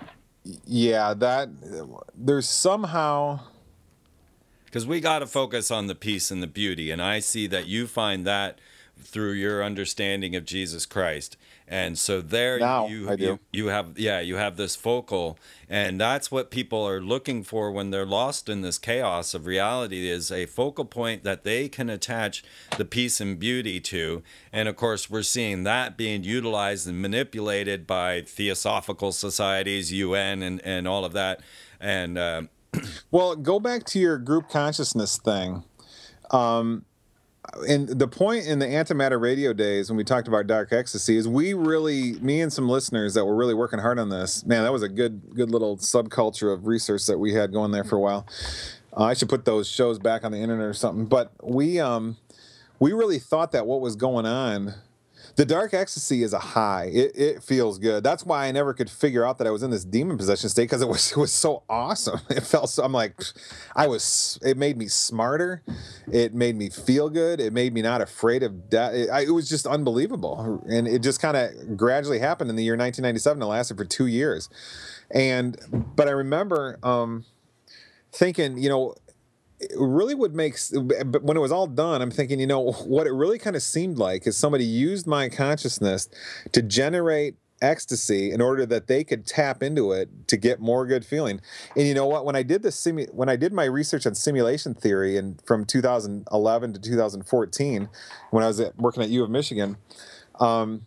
Yeah, that there's somehow... Because we got to focus on the peace and the beauty, and I see that you find that through your understanding of Jesus Christ. And so there now, you, I do. you you have yeah you have this focal, and that's what people are looking for when they're lost in this chaos of reality, is a focal point that they can attach the peace and beauty to. And of course we're seeing that being utilized and manipulated by theosophical societies, U N, and and all of that. And uh, well, go back to your group consciousness thing. Um, And the point in the antimatter radio days when we talked about dark ecstasy is we really, me and some listeners that were really working hard on this, man, that was a good good little subculture of research that we had going there for a while. Uh, I should put those shows back on the internet or something. But we um, we really thought that what was going on, the dark ecstasy is a high. It, it feels good. That's why I never could figure out that I was in this demon possession state, because it was it was so awesome. It felt so. I'm like, I was. It made me smarter. It made me feel good. It made me not afraid of death. It, I, it was just unbelievable, and it just kind of gradually happened in the year nineteen ninety-seven. It lasted for two years, and but I remember um, thinking, you know. It really would make, but when it was all done, I'm thinking, you know, what it really kind of seemed like is somebody used my consciousness to generate ecstasy in order that they could tap into it to get more good feeling. And you know what? When I did the simu- when I did my research on simulation theory, and from two thousand eleven to two thousand fourteen, when I was at, working at U of Michigan, um,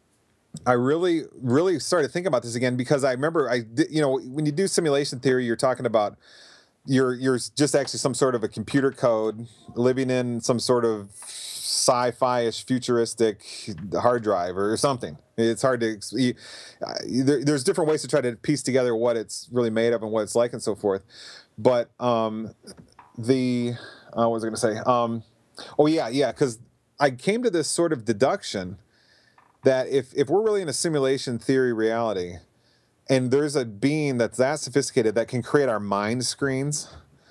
I really, really started thinking about this again, because I remember I, did, you know, when you do simulation theory, you're talking about. You're you're just actually some sort of a computer code living in some sort of sci-fi-ish futuristic hard drive or something. It's hard to you, there, there's different ways to try to piece together what it's really made of and what it's like and so forth. But um, the uh, what was I going to say? Um, oh yeah, yeah, because I came to this sort of deduction that if if we're really in a simulation theory reality, and there's a being that's that sophisticated that can create our mind screens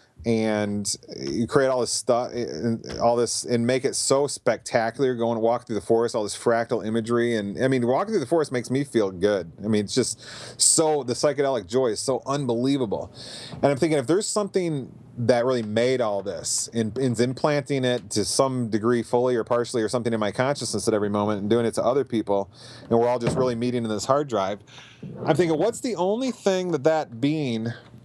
and you create all this stuff, all this, and make it so spectacular, going to walk through the forest, all this fractal imagery. And I mean, walking through the forest makes me feel good. I mean, it's just so, the psychedelic joy is so unbelievable. And I'm thinking, if there's something that really made all this and is implanting it to some degree fully or partially or something in my consciousness at every moment and doing it to other people, and we're all just really meeting in this hard drive, I'm thinking, what's the only thing that that being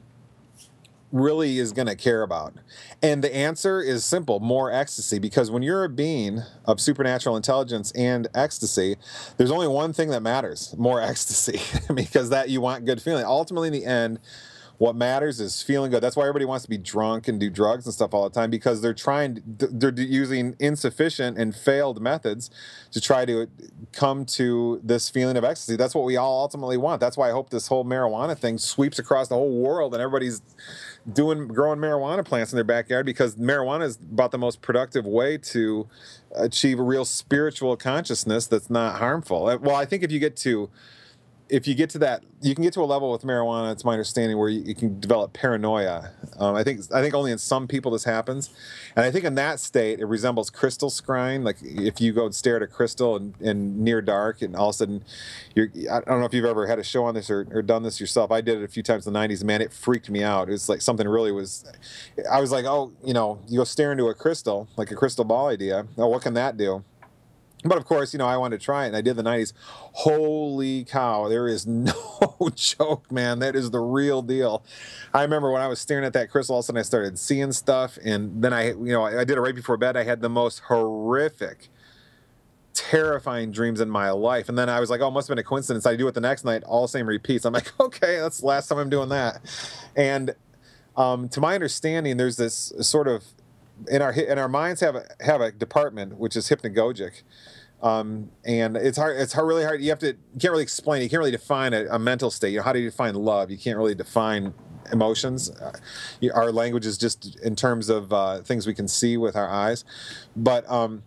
really is going to care about? And the answer is simple: more ecstasy. Because when you're a being of supernatural intelligence and ecstasy, there's only one thing that matters: more ecstasy. Because that, you want good feeling. Ultimately, in the end, What matters is feeling good. That's why everybody wants to be drunk and do drugs and stuff all the time, because they're trying, they're using insufficient and failed methods to try to come to this feeling of ecstasy. That's what we all ultimately want. That's why I hope this whole marijuana thing sweeps across the whole world and everybody's doing growing marijuana plants in their backyard, because marijuana is about the most productive way to achieve a real spiritual consciousness that's not harmful. Well, I think if you get to if you get to that, you can get to a level with marijuana, it's my understanding, where you, you can develop paranoia. Um, I think I think only in some people this happens. And I think in that state, it resembles crystal scrying. Like if you go and stare at a crystal in, in near dark, and all of a sudden, you're, I don't know if you've ever had a show on this or, or done this yourself. I did it a few times in the nineties. Man, it freaked me out. It was like something really was, I was like, oh, you know, you go stare into a crystal, like a crystal ball idea. Oh, what can that do? But of course, you know, I wanted to try it, and I did the nineties. Holy cow, there is no joke, man. That is the real deal. I remember when I was staring at that crystal, all of a sudden I started seeing stuff, and then I, you know, I did it right before bed. I had the most horrific, terrifying dreams in my life. And then I was like, oh, it must have been a coincidence. I do it the next night, all the same repeats. I'm like, okay, that's the last time I'm doing that. And um, to my understanding, there's this sort of, in our in our minds have a have a department which is hypnagogic, um, and it's hard. It's hard, really hard. You have to. You can't really explain. You can't really define a, a mental state. You know, how do you define love? You can't really define emotions. Uh, you, our language is just in terms of uh, things we can see with our eyes. But um,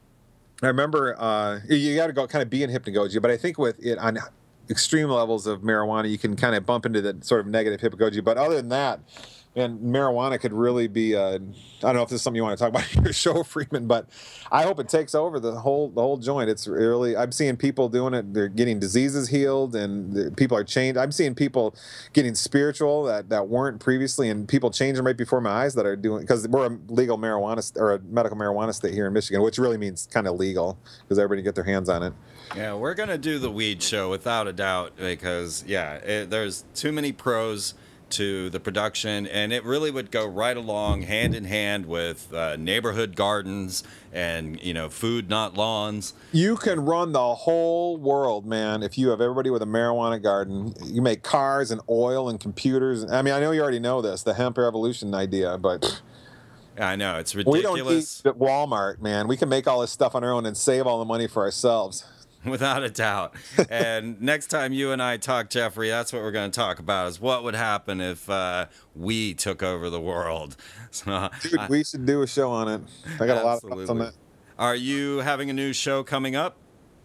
I remember uh, you got to go kind of be in hypnagogia. But I think with it on extreme levels of marijuana, you can kind of bump into the sort of negative hypnagogia. But other than that. And marijuana could really be, uh, I don't know if this is something you want to talk about in your show, Freeman, but I hope it takes over the whole the whole joint. It's really, I'm seeing people doing it. They're getting diseases healed, and people are changed. I'm seeing people getting spiritual that, that weren't previously, and people changing right before my eyes that are doing, because we're a legal marijuana, or a medical marijuana state here in Michigan, which really means kind of legal, because everybody can get their hands on it. Yeah, we're going to do the weed show without a doubt, because, yeah, it, there's too many pros to the production, and it really would go right along hand in hand with uh, neighborhood gardens and, you know, food not lawns. You can run the whole world, man, if you have everybody with a marijuana garden. You make cars and oil and computers. I mean, I know you already know this, the hemp revolution idea, but I know it's ridiculous. We don't need at Walmart, man. We can make all this stuff on our own and save all the money for ourselves. Without a doubt. And next time you and I talk, Jeffrey, that's what we're going to talk about, is what would happen if uh, we took over the world. So, Dude, I, we should do a show on it. I got absolutely. a lot of thoughts on that. Are you having a new show coming up?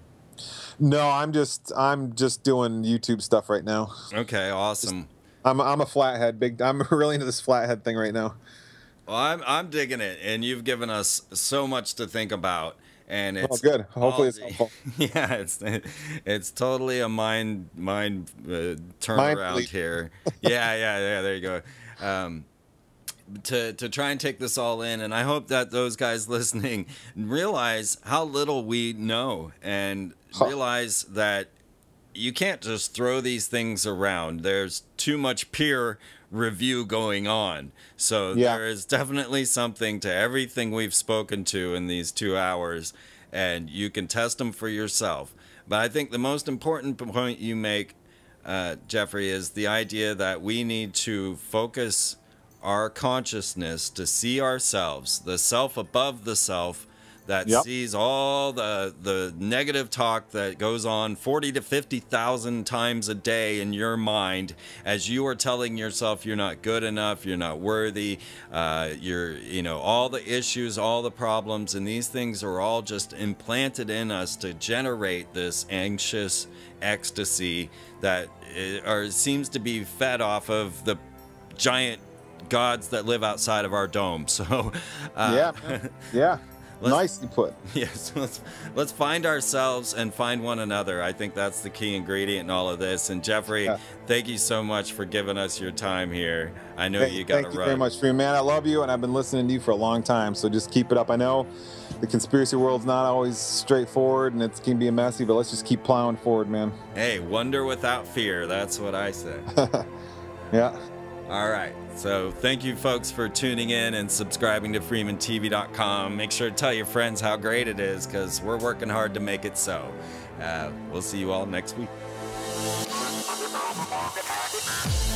No, I'm just I'm just doing YouTube stuff right now. Okay, awesome. Just, I'm I'm a flathead. Big. I'm really into this flathead thing right now. Well, I'm I'm digging it, and you've given us so much to think about. And it's oh, good. Hopefully all, it's helpful. Yeah, it's it's totally a mind mind uh, turnaround here. Yeah, yeah, yeah. There you go. Um, to to try and take this all in, and I hope that those guys listening realize how little we know, and huh. realize that you can't just throw these things around. There's too much peer review going on. So yeah. there is definitely something to everything we've spoken to in these two hours, and you can test them for yourself. But I think the most important point you make, uh, Jeffrey, is the idea that we need to focus our consciousness to see ourselves, the self above the self, that yep. sees all the the negative talk that goes on forty to fifty thousand times a day in your mind as you are telling yourself you're not good enough, you're not worthy, uh, you're, you know, all the issues, all the problems, and these things are all just implanted in us to generate this anxious ecstasy that or seems to be fed off of the giant gods that live outside of our dome. So, uh, yeah, yeah. Let's, nicely put. Yes, let's let's find ourselves and find one another. I think that's the key ingredient in all of this. And Jeffrey, yeah. thank you so much for giving us your time here. I know hey, you got to run. Thank you very much, man. I love you, and I've been listening to you for a long time. So just keep it up. I know the conspiracy world's not always straightforward, and it can be messy, but let's just keep plowing forward, man. Hey, wonder without fear. That's what I say. Yeah. All right. So thank you, folks, for tuning in and subscribing to Freeman T V dot com. Make sure to tell your friends how great it is, because we're working hard to make it so. Uh, we'll see you all next week.